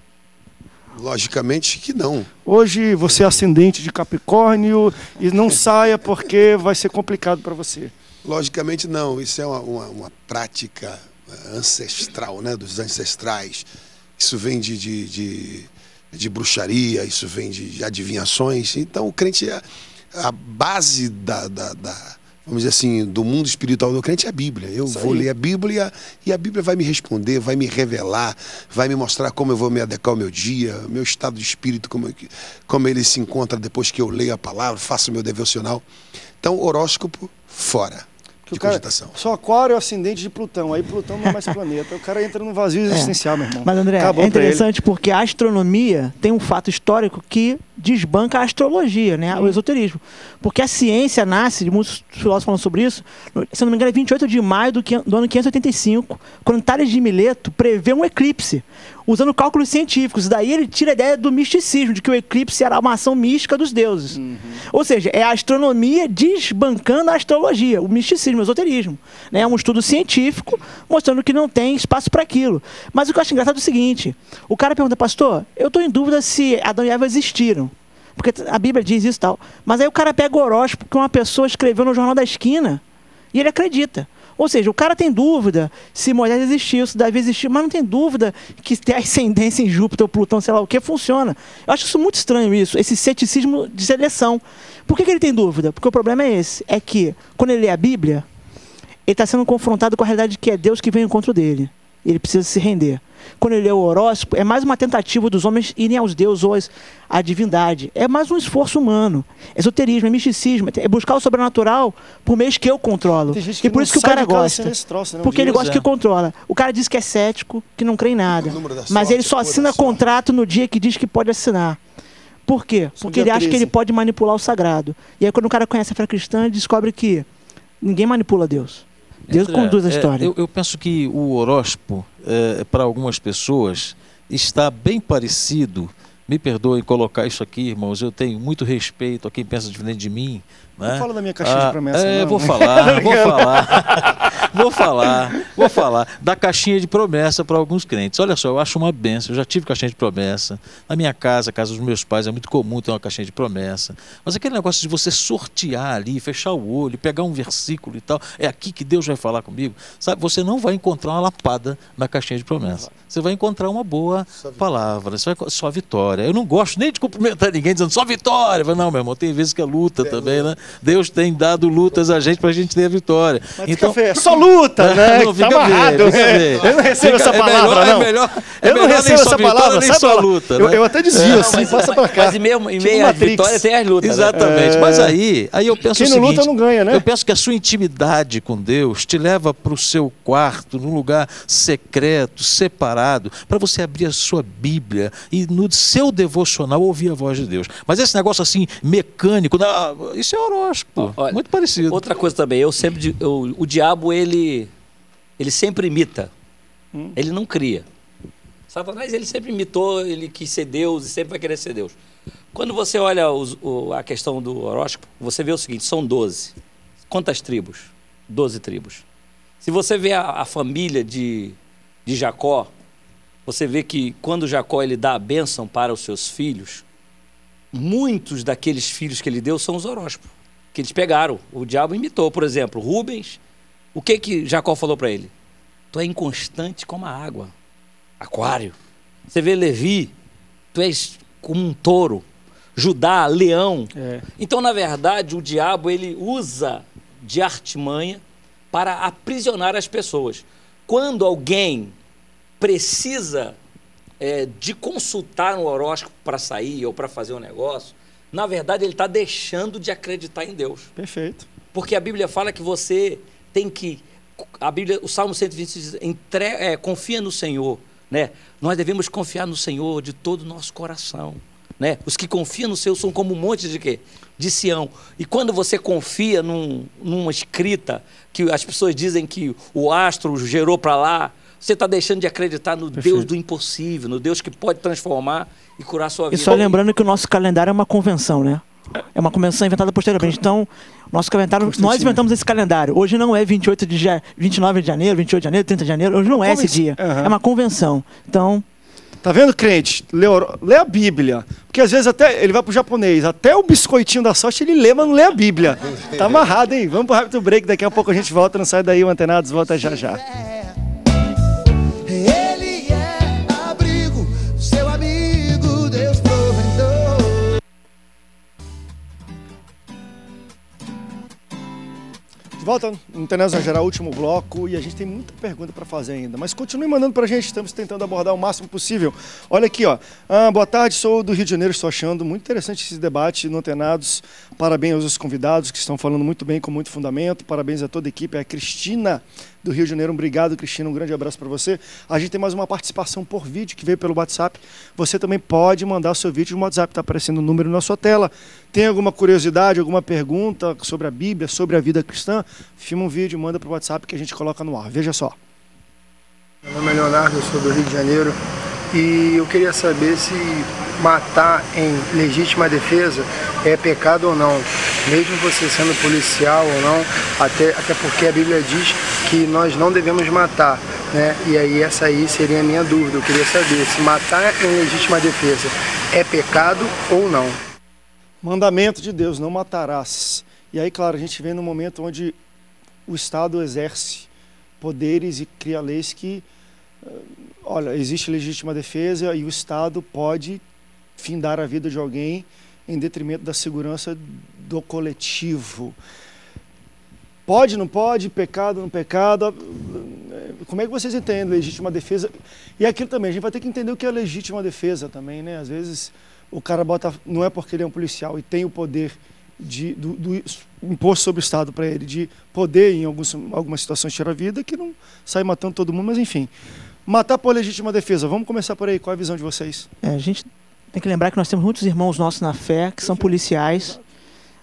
Logicamente que não.
Hoje você é ascendente de Capricórnio e não saia porque vai ser complicado para você.
Logicamente não. Isso é uma, uma, uma prática ancestral, né, dos ancestrais. Isso vem de, de, de, de bruxaria, isso vem de, de adivinhações. Então o crente, é a base da... da, da vamos dizer assim, do mundo espiritual do crente é a Bíblia. Eu
Isso
vou
aí.
ler a Bíblia e a Bíblia vai me responder, vai me revelar, vai me mostrar como eu vou me adequar ao meu dia, meu estado de espírito, como, como ele se encontra depois que eu leio a palavra, faço o meu devocional. Então, horóscopo, fora
Porque
de
o cara,
cogitação.
só Aquário é ascendente de Plutão, aí Plutão não é mais planeta. O cara entra num vazio existencial, meu irmão.
Mas, André,
Acabou
é
pra ele.
interessante porque a astronomia tem um fato histórico que desbanca a astrologia, né? O esoterismo. Porque a ciência nasce, muitos filósofos falam sobre isso, se eu não me engano é vinte e oito de maio do, do ano quinhentos e oitenta e cinco, quando Tales de Mileto prevê um eclipse, usando cálculos científicos. Daí ele tira a ideia do misticismo, de que o eclipse era uma ação mística dos deuses. Uhum. Ou seja, é a astronomia desbancando a astrologia, o misticismo, o esoterismo. É um estudo científico mostrando que não tem espaço para aquilo. Mas o que eu acho engraçado é o seguinte, o cara pergunta, pastor, eu estou em dúvida se Adão e Eva existiram. Porque a Bíblia diz isso e tal. Mas aí o cara pega o horóscopo que uma pessoa escreveu no Jornal da Esquina e ele acredita. Ou seja, o cara tem dúvida se Moisés existiu, se Davi existiu, mas não tem dúvida que tem ascendência em Júpiter ou Plutão, sei lá o que, funciona. Eu acho isso muito estranho, isso, esse ceticismo de seleção. Por que, que ele tem dúvida? Porque o problema é esse, é que quando ele lê a Bíblia, ele está sendo confrontado com a realidade de que é Deus que vem ao encontro dele. Ele precisa se render. Quando ele lê o horóscopo, é mais uma tentativa dos homens irem aos deuses ou à divindade. É mais um esforço humano. Esoterismo, é misticismo, é buscar o sobrenatural por meios que eu controlo. E por isso que o cara gosta.
Troço,
porque ele
Deus
gosta
é.
que controla. O cara diz que é cético, que não crê em nada. Mas
sorte,
ele só
a cor
assina
da sorte.
contrato no dia que diz que pode assinar. Por quê?
Só
Porque
dia
ele acha que
treze.
ele pode manipular o sagrado. E aí quando o cara conhece a fé cristã, ele descobre que Ninguém manipula Deus. Deus
André,
conduz a
é,
história.
eu, eu penso que o horóscopo, é, para algumas pessoas, está bem parecido. Me perdoem colocar isso aqui, irmãos, eu tenho muito respeito a quem pensa diferente de mim. Né?
Não fala da minha caixinha
ah,
de promessa,
é,
não.
Vou falar, vou falar. Vou falar, vou falar da caixinha de promessa para alguns crentes. Olha só, eu acho uma benção, eu já tive caixinha de promessa. Na minha casa, a casa dos meus pais, é muito comum ter uma caixinha de promessa. Mas aquele negócio de você sortear ali, fechar o olho, pegar um versículo e tal, é aqui que Deus vai falar comigo. Sabe, você não vai encontrar uma lapada na caixinha de promessa. Você vai encontrar uma boa palavra, você vai, só vitória. Eu não gosto nem de cumprimentar ninguém dizendo só vitória. Não, meu irmão, tem vezes que é luta também, né? Deus tem dado lutas a gente para a gente ter a vitória.
Mas
então,
fica feio, é só luta, né?
Não,
Tá
fica
amarrado.
feio, fica feio.
Eu não recebo
Fica-
essa
é
palavra,
melhor-
não.
É melhor, é
Eu não
melhor
recebo
nem só
essa
vitória,
palavra,
nem
sabe?
só
Ela-
luta.
eu,
né?
eu até desvio
Não,
assim,
mas-
passa
mas-
pra cá.
Mas e mesmo, em
Tipo
meio à
Matrix.
vitória tem as lutas. né?
Exatamente.
É.
Mas aí, aí eu penso
Quem
o
não
seguinte,
luta não ganha, né?
Eu penso que a sua intimidade com Deus te leva para o seu quarto, num lugar secreto, separado, para você abrir a sua Bíblia e no seu devocional ouvir a voz de Deus. Mas esse negócio assim, mecânico, não, isso é horóscopo.
Olha,
Muito parecido.
Outra coisa também, eu sempre, di- eu- o diabo, ele, ele sempre imita.
Hum.
Ele não cria. Satanás, ele sempre imitou, ele quis ser Deus e sempre vai querer ser Deus. Quando você olha os- o- a questão do horóscopo, você vê o seguinte, são doze. Quantas tribos? doze tribos. Se você vê a, a família de, de Jacó, você vê que quando Jacó ele dá a bênção para os seus filhos, muitos daqueles filhos que ele deu são os horóscopos, que eles pegaram. O diabo imitou, por exemplo, Rubens. O que que Jacó falou para ele? Tu é inconstante como a água. Aquário. Você vê Levi, tu és como um touro. Judá, leão.
É.
Então, na verdade, o diabo ele usa de artimanha para aprisionar as pessoas. Quando alguém precisa é, de consultar um horóscopo para sair ou para fazer um negócio, na verdade ele está deixando de acreditar em Deus.
Perfeito.
Porque a Bíblia fala que você tem que... A Bíblia, o Salmo cento e vinte diz, entre, é, confia no Senhor. Né? Nós devemos confiar no Senhor de todo o nosso coração. Né? Os que confiam no Senhor são como um monte de quê? De Sião. E quando você confia num, numa escrita que as pessoas dizem que o astro gerou para lá, você está deixando de acreditar no
Perfeito.
Deus do impossível, no Deus que pode transformar e curar a sua
E
vida.
só lembrando que o nosso calendário é uma convenção, né? É uma convenção inventada posteriormente. Então, nosso calendário, nós inventamos esse calendário. Hoje não é vinte e oito de ja... vinte e nove de janeiro, vinte e oito de janeiro, trinta de janeiro. Hoje não é esse dia.
Uhum.
É uma convenção. Então,
Tá vendo, crente? Lê, oro- lê a Bíblia. Porque às vezes até ele vai pro japonês, até o biscoitinho da sorte ele lê, mas não lê a Bíblia. Tá amarrado, hein? Vamos pro rápido break, daqui a pouco a gente volta, não sai daí, o Antenados volta já já.
Ele é abrigo, seu amigo, Deus provedor.
De volta no Antenados na Geral, último bloco, e a gente tem muita pergunta para fazer ainda. Mas continue mandando pra gente, estamos tentando abordar o máximo possível. Olha aqui, ó. Ah, boa tarde, sou do Rio de Janeiro, estou achando muito interessante esse debate no Antenados. Parabéns aos convidados que estão falando muito bem, com muito fundamento. Parabéns a toda a equipe. É a Cristina do Rio de Janeiro. Obrigado, Cristina. Um grande abraço para você. A gente tem mais uma participação por vídeo que veio pelo WhatsApp. Você também pode mandar seu vídeo no WhatsApp, está aparecendo o número na sua tela. Tem alguma curiosidade, alguma pergunta sobre a Bíblia, sobre a vida cristã? Filma um vídeo, manda para o WhatsApp que a gente coloca no ar. Veja só.
Meu nome é Leonardo, eu sou do Rio de Janeiro e eu queria saber se matar em legítima defesa é pecado ou não, mesmo você sendo policial ou não, até, até porque a Bíblia diz que nós não devemos matar, né? E aí essa aí seria a minha dúvida, eu queria saber se matar em legítima defesa é pecado ou não.
Mandamento de Deus, não matarás. E aí, claro, a gente vem num momento onde o Estado exerce poderes e cria leis que, olha, existe legítima defesa e o Estado pode findar a vida de alguém em detrimento da segurança do coletivo. Pode, não pode, pecado, não pecado. Como é que vocês entendem legítima defesa? E aquilo também, a gente vai ter que entender o que é legítima defesa também, né? Às vezes o cara bota, não é porque ele é um policial e tem o poder de, do, do imposto sobre o Estado para ele, de poder em alguns, algumas situações tirar a vida, que não sai matando todo mundo, mas enfim. Matar por legítima defesa, vamos começar por aí, qual é a visão de vocês?
é, a gente tem que lembrar que nós temos muitos irmãos nossos na fé que são policiais.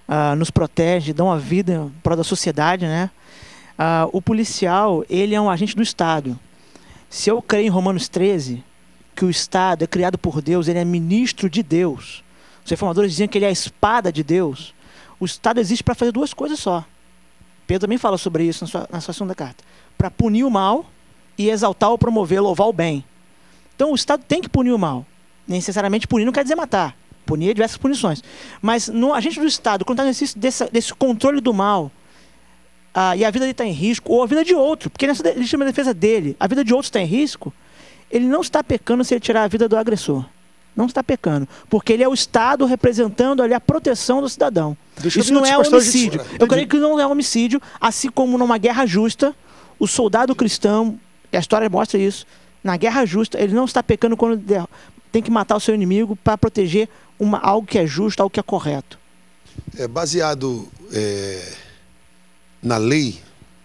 uh, nos protege, dão a vida em prol da sociedade, né? Uh, o policial, ele é um agente do Estado. Se eu creio em Romanos treze, que o Estado é criado por Deus, ele é ministro de Deus. Os reformadores diziam que ele é a espada de Deus. O Estado existe para fazer duas coisas só. Pedro também fala sobre isso na sua, na sua segunda carta. Para punir o mal e exaltar ou promover, louvar o bem. Então o Estado tem que punir o mal. Necessariamente punir não quer dizer matar. Punir é diversas punições. Mas no agente do Estado, quando está nesse desse, desse controle do mal, ah, e a vida dele está em risco, ou a vida de outro, porque nessa legítima defesa dele, a vida de outro está em risco, ele não está pecando se ele tirar a vida do agressor. Não está pecando. Porque ele é o Estado representando ali a proteção do cidadão.
Deixa
Isso não é homicídio. De... Eu creio que não é homicídio, assim como numa guerra justa, o soldado cristão, e a história mostra isso, na guerra justa, ele não está pecando quando tem que matar o seu inimigo para proteger uma, algo que é justo, algo que é correto.
É baseado é, na lei,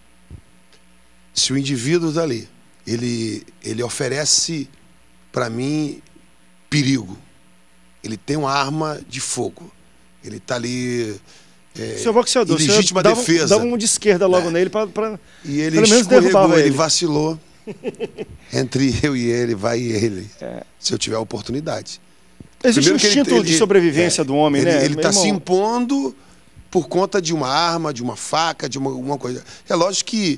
se o indivíduo dali, ele, ele oferece para mim perigo, ele tem uma arma de fogo, ele está ali é,
seu boxeador,
em legítima
dava,
defesa.
Dava um de esquerda logo é. nele para
e ele pelo menos derrubava ele. Ele vacilou. Entre eu e ele, vai ele, é. se eu tiver a oportunidade.
Existe Primeiro um instinto ele, de sobrevivência é, do homem,
ele,
né?
Ele está se impondo por conta de uma arma, de uma faca, de uma, alguma coisa. É lógico que,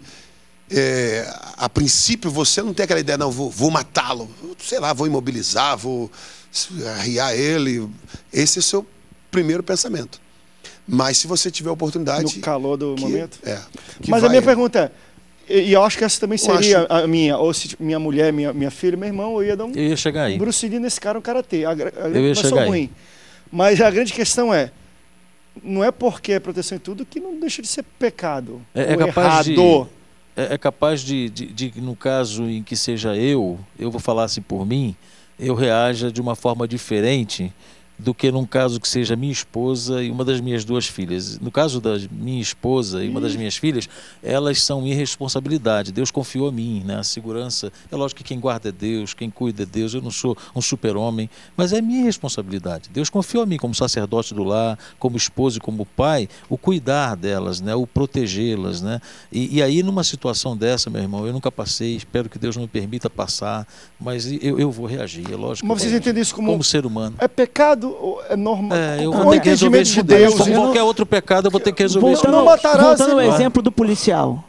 é, a princípio, você não tem aquela ideia, não, vou, vou matá-lo, sei lá, vou imobilizar, vou arriar ele. Esse é o seu primeiro pensamento. Mas se você tiver a oportunidade...
No calor do
que,
momento?
É.
Mas
vai,
a minha pergunta é, e eu acho que essa também seria
acho...
a minha, ou se minha mulher, minha, minha filha, meu irmão, eu ia dar um,
eu ia chegar aí.
um Bruce Lee nesse cara, um karatê. A, a,
eu ia chegar
ruim.
aí.
Mas a grande questão é, não é porque é proteção em tudo que não deixa de ser pecado.
É, é capaz de, é, é capaz de, de, de, no caso em que seja eu, eu vou falar assim por mim, eu reaja de uma forma diferente do que num caso que seja minha esposa e uma das minhas duas filhas. No caso da minha esposa e uma das minhas filhas, elas são minha responsabilidade. Deus confiou a mim, né? A segurança. É lógico que quem guarda é Deus, quem cuida é Deus. Eu não sou um super-homem, mas é minha responsabilidade. Deus confiou a mim como sacerdote do lar, como esposo e como pai, o cuidar delas, né? O protegê-las, né? E, e aí, numa situação dessa, meu irmão, eu nunca passei, espero que Deus não me permita passar, mas eu, eu vou reagir, é lógico.
Mas vocês entendem isso como,
como ser humano.
É pecado? É normal.
É, eu vou ter que resolver isso de Deus. Como qualquer outro pecado, eu vou ter que resolver isso.
Voltando, voltando ao exemplo do policial.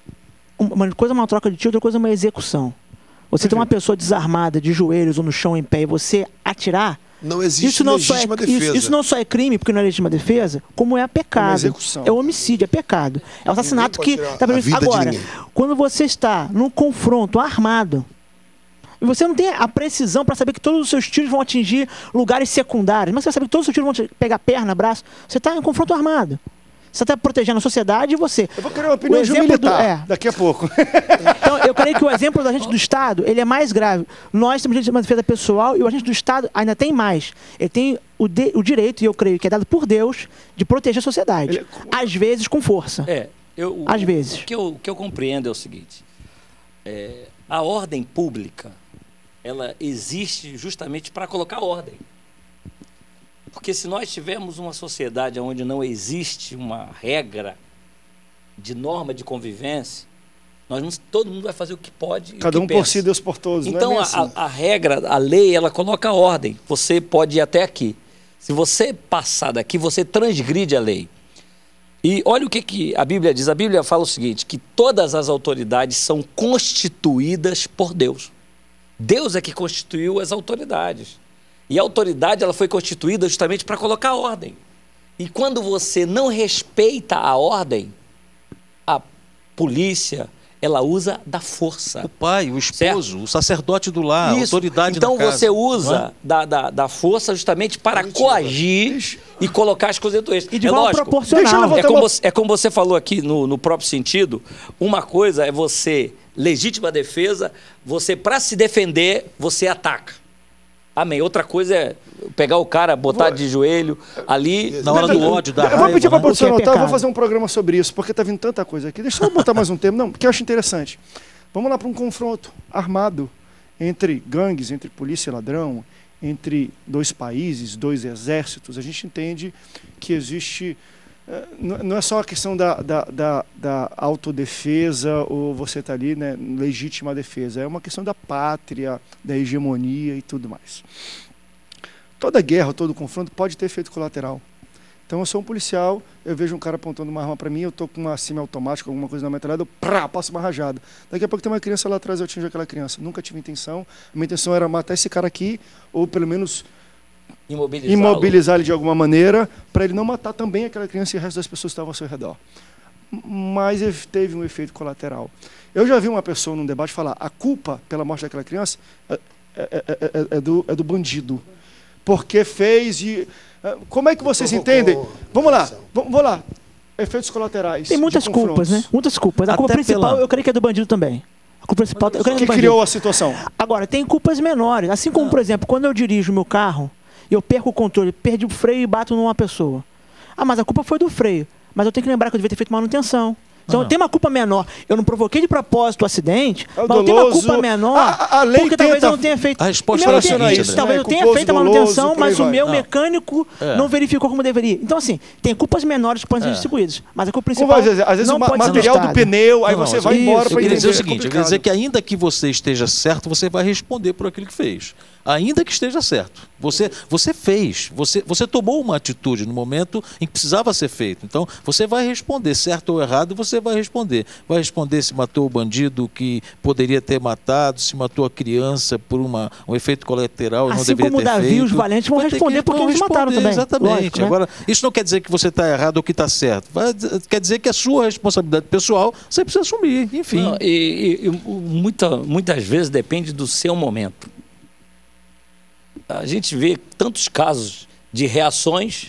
Uma coisa é uma troca de tiro, outra coisa é uma execução. Você tem uma pessoa desarmada, de joelhos ou no chão em pé, e você atirar...
Não existe
isso não
legítima
é,
defesa.
Isso, isso não só é crime, porque não é legítima defesa, como é pecado. É homicídio, é pecado. É o assassinato que... Tá agora, quando você está num confronto armado, e você não tem a precisão para saber que todos os seus tiros vão atingir lugares secundários. Mas você vai saber que todos os seus tiros vão pegar perna, braço. Você está em confronto armado. Você está protegendo a sociedade e você.
Eu vou querer uma opinião de um militar, é, daqui a pouco.
Então, eu creio que o exemplo do agente do Estado, ele é mais grave. Nós temos direito de uma defesa pessoal e o agente do Estado ainda tem mais. Ele tem o, de, o direito, e eu creio que é dado por Deus, de proteger a sociedade. Ele... Às vezes com força.
É, eu,
Às
o,
vezes.
O que, eu, o que eu compreendo é o seguinte. É, a ordem pública, ela existe justamente para colocar ordem. Porque se nós tivermos uma sociedade onde não existe uma regra de norma de convivência, nós não, todo mundo vai fazer o que pode e
Cada
o que
um
pensa.
por si, Deus por todos.
Então,
não é
a,
assim.
a regra, a lei, ela coloca ordem. Você pode ir até aqui. Se você passar daqui, você transgride a lei. E olha o que, que a Bíblia diz. A Bíblia fala o seguinte, que todas as autoridades são constituídas por Deus. Deus é que constituiu as autoridades. E a autoridade ela foi constituída justamente para colocar ordem. E quando você não respeita a ordem, a polícia, ela usa da força.
O pai, o esposo, certo? O sacerdote do lar,
Isso.
a autoridade
então
da casa.
Então você usa
é?
da, da, da força justamente para Mentira. coagir Deixa. e colocar as coisas dentro do eixo.
E de
é
forma
lógico,
proporcional.
É como, você, é como você falou aqui no, no próprio sentido, uma coisa é você, legítima defesa, você para se defender, você ataca. Amém. Outra coisa é pegar o cara, botar vou... de joelho ali, na hora do ódio, da raiva.
Eu vou pedir para a
né?
produção anotar, eu vou fazer um programa sobre isso, porque está vindo tanta coisa aqui. Deixa eu botar mais um tema, não, porque eu acho interessante. Vamos lá para um confronto armado entre gangues, entre polícia e ladrão, entre dois países, dois exércitos. A gente entende que existe não é só a questão da, da, da, da autodefesa ou você está ali, né, legítima defesa. É uma questão da pátria, da hegemonia e tudo mais. Toda guerra, todo confronto pode ter efeito colateral. Então eu sou um policial, eu vejo um cara apontando uma arma para mim, eu estou com uma semiautomática, alguma coisa na metralhada, eu prá, passo uma rajada. Daqui a pouco tem uma criança lá atrás, eu atinjo aquela criança. Nunca tive intenção. A minha intenção era matar esse cara aqui, ou pelo menos imobilizar ele de alguma maneira, para ele não matar também aquela criança e o resto das pessoas que estavam ao seu redor. Mas teve um efeito colateral. Eu já vi uma pessoa num debate falar, a culpa pela morte daquela criança é, é, é, é, é, do, é do bandido. Porque fez e... Como é que vocês entendem? Vamos lá, vamos lá. Efeitos colaterais.
Tem muitas culpas, né? Muitas culpas. A
Até
culpa principal,
pela...
eu creio que é do bandido também. A culpa principal, eu creio que é do
que
bandido.
criou a situação?
Agora, tem culpas menores. Assim como, por exemplo, quando eu dirijo meu carro, eu perco o controle, perdi o freio e bato numa pessoa. Ah, mas a culpa foi do freio. Mas eu tenho que lembrar que eu devia ter feito manutenção. Então,
Ah.
eu tenho uma culpa menor. Eu não provoquei de propósito o acidente,
É o
mas eu tenho uma
doloso.
culpa menor,
A- a- a lei
porque talvez
tenta-
eu não tenha feito...
A resposta
E mesmo
é a
que-
seguinte,
isso,
André.
talvez
né?
eu tenha
Culposo,
feito a
doloso,
manutenção,
por aí
mas o
vai.
meu
Não.
mecânico
É.
não verificou como deveria. Então, assim, tem culpas menores que podem ser
É.
distribuídas. Mas a culpa
Como
principal
às vezes, às vezes
não
o ma-
pode ser
material do
Estado.
pneu, aí
Não,
você
não,
vai
isso,
embora
Eu
para
queria
entender.
dizer o
é
seguinte, eu
complicado.
queria dizer que ainda que você esteja certo, você vai responder por aquilo que fez. Ainda que esteja certo. Você, você fez, você, você tomou uma atitude no momento em que precisava ser feito. Então, você vai responder, certo ou errado, você vai responder. Vai responder se matou o bandido que poderia ter matado, se matou a criança por uma, um efeito colateral e não
Assim
deveria
como
ter
Davi e
feito.
os valentes vão
Vai ter
responder
que-
porque
vão
eles mataram
responder,
também.
Exatamente.
Lógico, né?
Agora, isso não quer dizer que você está errado ou que está certo. Vai, quer dizer que a sua responsabilidade pessoal você precisa assumir, enfim.
Não, e, e- e muita, muitas vezes depende do seu momento. A gente vê tantos casos de reações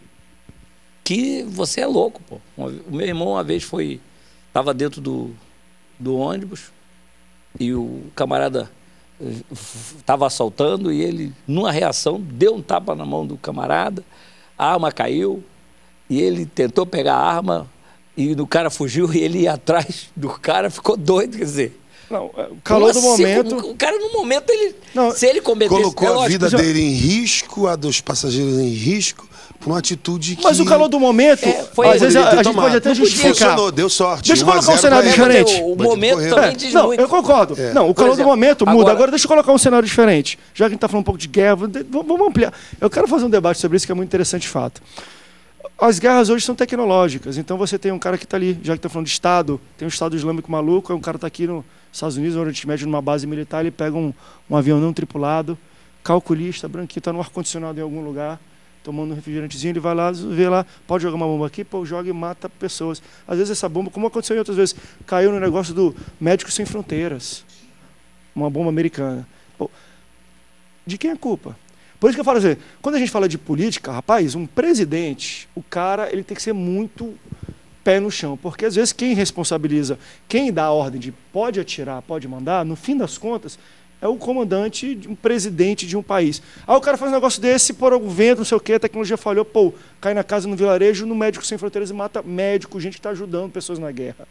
que você é louco, pô. Uma- O meu irmão uma vez foi, estava dentro do, do ônibus e o camarada estava assaltando e ele, numa reação, deu um tapa na mão do camarada, a arma caiu e ele tentou pegar a arma e o cara fugiu e ele ia atrás do cara, ficou doido, quer dizer...
Não, é, o calor do
Como assim?
momento.
O cara, no momento, ele.
Não,
se ele cometesse.
Colocou
é
a
lógico,
vida
já-
dele em risco, a dos passageiros em risco, por uma atitude que...
Mas o calor do momento,
É, foi-
às vezes a,
Poderia ter
a gente
tomado.
pode até
Não podia.
justificar.
Funcionou, deu sorte.
Deixa eu
um a
colocar um
zero
cenário
pra ele.
diferente.
O
Bandido
momento
correu.
também
É,
diz
não,
muito.
eu concordo.
É.
Não, o
Por
calor
exemplo,
do momento muda.
agora-
Agora deixa eu colocar um cenário diferente. Já que a gente está falando um pouco de guerra, vamos vamos ampliar. Eu quero fazer um debate sobre isso que é muito interessante de fato. As guerras hoje são tecnológicas, então você tem um cara que está ali, já que está falando de Estado, tem um Estado Islâmico maluco, aí um cara está aqui nos Estados Unidos, no Oriente Médio, numa base militar, ele pega um, um avião não tripulado, calculista, branquinho, está no ar-condicionado em algum lugar, tomando um refrigerantezinho, ele vai lá, vê lá, pode jogar uma bomba aqui, pô, joga e mata pessoas. Às vezes essa bomba, como aconteceu em outras vezes, caiu no negócio do Médicos Sem Fronteiras, uma bomba americana. Pô, de quem é a culpa? Por isso que eu falo assim, quando a gente fala de política, rapaz, um presidente, o cara, ele tem que ser muito pé no chão, porque às vezes quem responsabiliza, quem dá a ordem de pode atirar, pode mandar, no fim das contas, é o comandante, um presidente de um país. Aí o cara faz um negócio desse, por algum vento, não sei o quê, a tecnologia falhou, pô, cai na casa, no vilarejo, no Médicos Sem Fronteiras e mata médico, gente que está ajudando pessoas na guerra.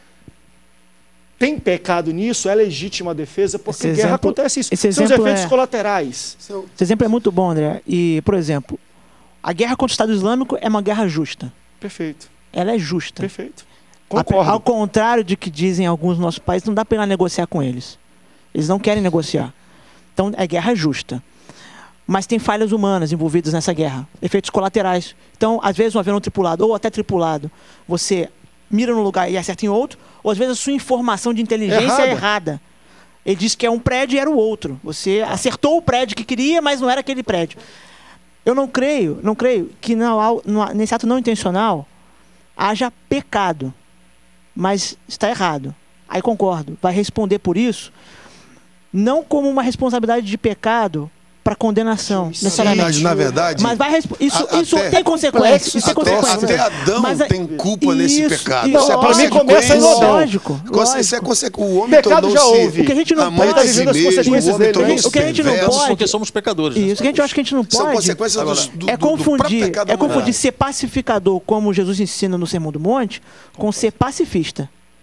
Tem pecado nisso? É legítima a defesa? Porque
Esse
guerra
exemplo-
acontece isso.
esse
São os
exemplo
efeitos
é-
colaterais.
São-
Esse exemplo é muito bom, André. E, por exemplo, a guerra contra o Estado Islâmico é uma guerra justa.
Perfeito,
Ela é justa.
perfeito.
A-
Concordo.
Ao contrário de que dizem alguns dos nossos países, não dá para ir lá negociar com eles. Eles não querem negociar. Então, é guerra justa. Mas tem falhas humanas envolvidas nessa guerra, efeitos colaterais. Então, às vezes, um avião não tripulado, ou até tripulado, você mira num lugar e acerta em outro, ou às vezes a sua informação de inteligência
Errada.
é errada. Ele disse que é um prédio e era o outro. Você acertou o prédio que queria, mas não era aquele prédio. Eu não creio, não creio que não, não, nesse ato não intencional haja pecado, mas está errado. Aí concordo, vai responder por isso, não como uma responsabilidade de pecado para condenação, necessariamente.
Na verdade,
Mas vai respo- isso,
a-
isso
até-
tem consequência. Isso tem
até,
consequência.
até Adão
Mas a-
tem culpa nesse
isso,
pecado.
isso,
Isso é
pra mim
consequência.
começa em Adão.
Lógico,
Conse- Isso é
lógico.
consequência. O homem
Pecado já
tornou-se
houve.
O que a gente não
amante
pode-
de si
Tá vivendo as
mesmo,
consequências
o homem
dele, né?
tornou-se
O que a gente não
perverso.
pode-
Porque somos pecadores. né?
Isso, o que a gente, eu acho que a gente não
São
pode
consequências
Agora,
dos- do,
é
do- do próprio
confundir,
pecado
é
humano.
confundir ser pacificador, como Jesus ensina no Sermão do Monte, com ser pacifista.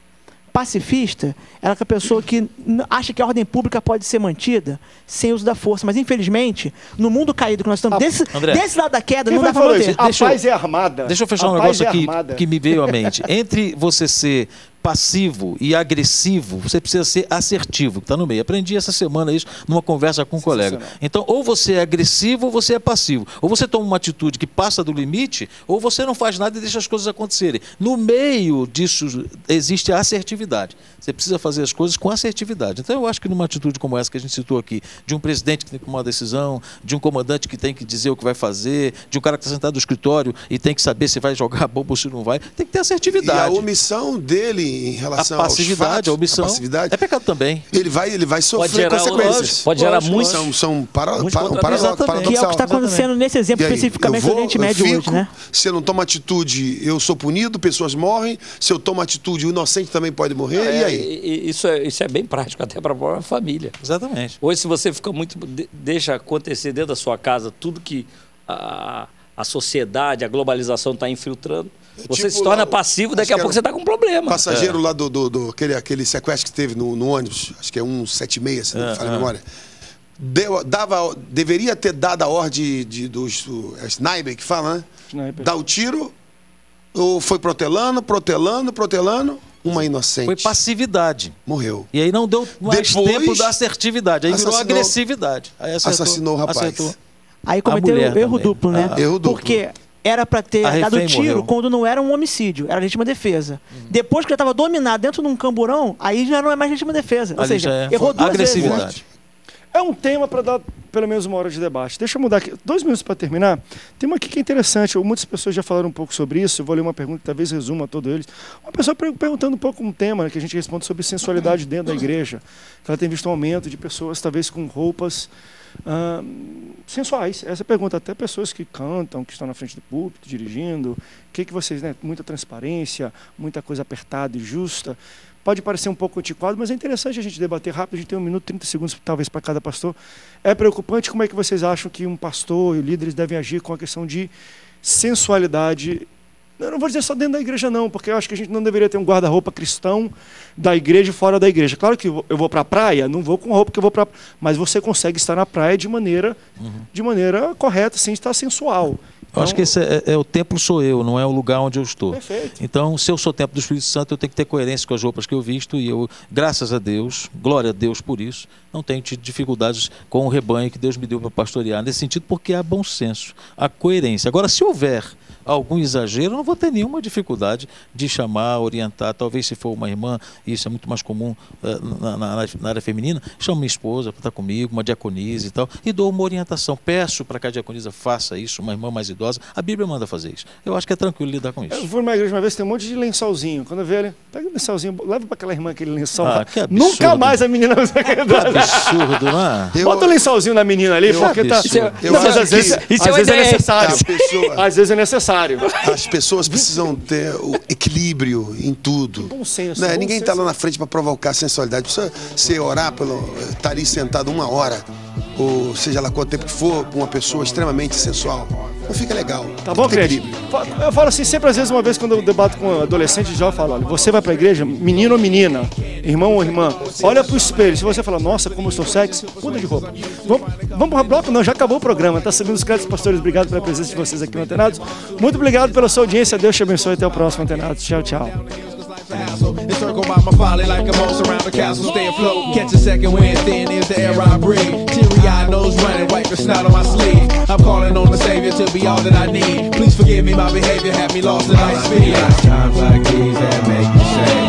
Pacifista é aquela pessoa que n- acha que a ordem pública pode ser mantida sem uso da força. Mas, infelizmente, no mundo caído que nós estamos,
A-
desse,
André,
desse lado da queda,
Quem
não
foi
dá
que
para
falou
manter.
isso? A
Deixa eu-
paz é armada.
Deixa eu fechar
A
um
paz
negócio
é
aqui
armada.
que me veio à mente. Entre você ser passivo e agressivo, você precisa ser assertivo, que está no meio. Aprendi essa semana isso numa conversa com um colega. Então, ou você é agressivo ou você é passivo. Ou você toma uma atitude que passa do limite, ou você não faz nada e deixa as coisas acontecerem. No meio disso existe a assertividade. Você precisa fazer as coisas com assertividade. Então, eu acho que numa atitude como essa que a gente citou aqui, de um presidente que tem que tomar uma decisão, de um comandante que tem que dizer o que vai fazer, de um cara que está sentado no escritório e tem que saber se vai jogar bomba ou se não vai, tem que ter
E a
assertividade.
omissão dele em relação
A
aos
passividade,
fatos,
a omissão,
passividade,
é pecado também.
ele vai, ele vai sofrer
gerar-
consequências.
pode gerar
Lógico,
muito-
São, são para,
muitos
para, um
contratempos.
paradoxo,
Exatamente.
Que é o que está
paradoxal.
acontecendo nesse exemplo
E aí,
especificamente
eu
do
vou,
Oriente
eu
Médio
fico,
hoje, né?
Se eu não tomo atitude, eu sou punido, pessoas morrem. Se eu tomo atitude, o inocente também pode morrer. e
É,
aí?
e- e- isso, é, isso é bem prático, até para a própria família.
Exatamente.
Hoje, se você fica muito. de- deixa acontecer dentro da sua casa tudo que a, a sociedade, a globalização está infiltrando, você
tipo
se torna
lá,
passivo,
acho
daqui
que
a
era
pouco você está com um problema.
Passageiro lá do, do, do- aquele, aquele sequestro que teve no, no ônibus, acho que é cento e setenta e seis, se não me
É,
falha a
é.
memória. Deu, dava, deveria ter dado a ordem de, dos do, é sniper que fala, né?
Sniper.
Dá o tiro, ou foi protelando, protelando, protelando, uma inocente.
Foi passividade.
Morreu.
E aí não deu mais
Depois,
tempo da assertividade. Aí virou
assassinou-
agressividade. Aí acertou,
assassinou o rapaz.
acertou.
Aí cometeu
mulher
erro
também.
duplo, né?
Ah, erro duplo.
Porque era para ter
A
dado
refém
tiro
morreu.
quando não era um homicídio, era legítima defesa. Depois que ele estava dominado dentro de um camburão, aí já não é mais legítima defesa. Ou
Ali
seja,
já é
errou duas vezes. né?
agressividade.
É um tema para dar pelo menos uma hora de debate. Deixa eu mudar aqui. Dois minutos para terminar. Tem uma aqui que é interessante. Muitas pessoas já falaram um pouco sobre isso. Eu vou ler uma pergunta que talvez resuma todos eles. Uma pessoa per- perguntando um pouco um tema, né, que a gente responde sobre sensualidade dentro da igreja. Que ela tem visto um aumento de pessoas, talvez com roupas ah, sensuais. Essa pergunta, até pessoas que cantam, que estão na frente do púlpito, dirigindo. O que, que vocês, né? Muita transparência, muita coisa apertada e justa. Pode parecer um pouco antiquado, mas é interessante a gente debater rápido. A gente tem um minuto, trinta segundos, talvez, para cada pastor. É preocupante? Como é que vocês acham que um pastor e líderes devem agir com a questão de sensualidade? Eu não vou dizer só dentro da igreja, não, porque eu acho que a gente não deveria ter um guarda-roupa cristão da igreja e fora da igreja. Claro que eu vou para a praia, não vou com roupa que eu vou para... Mas você consegue estar na praia de maneira, uhum. de maneira correta, sem estar sensual.
Eu acho que esse é, é o templo sou eu, não é o lugar onde eu estou.
Perfeito.
Então, se eu sou templo do Espírito Santo, eu tenho que ter coerência com as roupas que eu visto e eu, graças a Deus, glória a Deus por isso, não tenho tido dificuldades com o rebanho que Deus me deu para pastorear nesse sentido, porque há bom senso, há coerência. Agora, se houver algum exagero, eu não vou ter nenhuma dificuldade de chamar, orientar, talvez se for uma irmã, e isso é muito mais comum uh, na, na, na área feminina, chamo minha esposa para estar comigo, uma diaconisa e tal, e dou uma orientação, peço para que a diaconisa faça isso, uma irmã mais idosa, a Bíblia manda fazer isso. Eu acho que é tranquilo lidar com isso.
Eu fui numa igreja uma vez, tem um monte de lençolzinho, quando eu vi ele, pega o lençolzinho, leva para aquela irmã aquele lençol,
Ah, que absurdo.
nunca mais a menina usa aquele
Absurdo, não é?
Eu-
Bota o lençolzinho na menina ali,
eu-
porque tá...
Isso é-
eu
Não, mas
acho
às vezes,
que-
às
isso é uma
vezes é
ideia.
necessário.
A pessoa-
Às vezes é necessário.
As pessoas precisam ter o equilíbrio em tudo.
Bom senso,
Né?
bom
Ninguém está
senso.
lá na frente para provocar sensualidade. Precisa você orar, pelo, estar ali sentado uma hora, ou seja lá quanto tempo que for, com uma pessoa extremamente sensual. Não fica legal.
Tá bom,
Tem que ter
Cred?
equilíbrio.
Eu falo assim, sempre às vezes, uma vez quando eu debato com adolescente, já eu falo, olha, você vai pra igreja, menino ou menina, irmão ou irmã, olha pro espelho, se você falar, nossa, como eu sou sexy, muda de roupa. Vamos, vamos pro bloco? Não, já acabou o programa, tá subindo os créditos, pastores, obrigado pela presença de vocês aqui no Antenados, muito obrigado pela sua audiência, Deus te abençoe, até o próximo Antenados, tchau, tchau.
Encircled by my folly like a moat around the castle, stay afloat. Catch a second wind, thin is the air I breathe. Teary-eyed nose running, wipe the snot on my sleeve. I'm calling on the Savior to be all that I need. Please forgive me, my behavior had me lost in light speed.
Times like these that make you say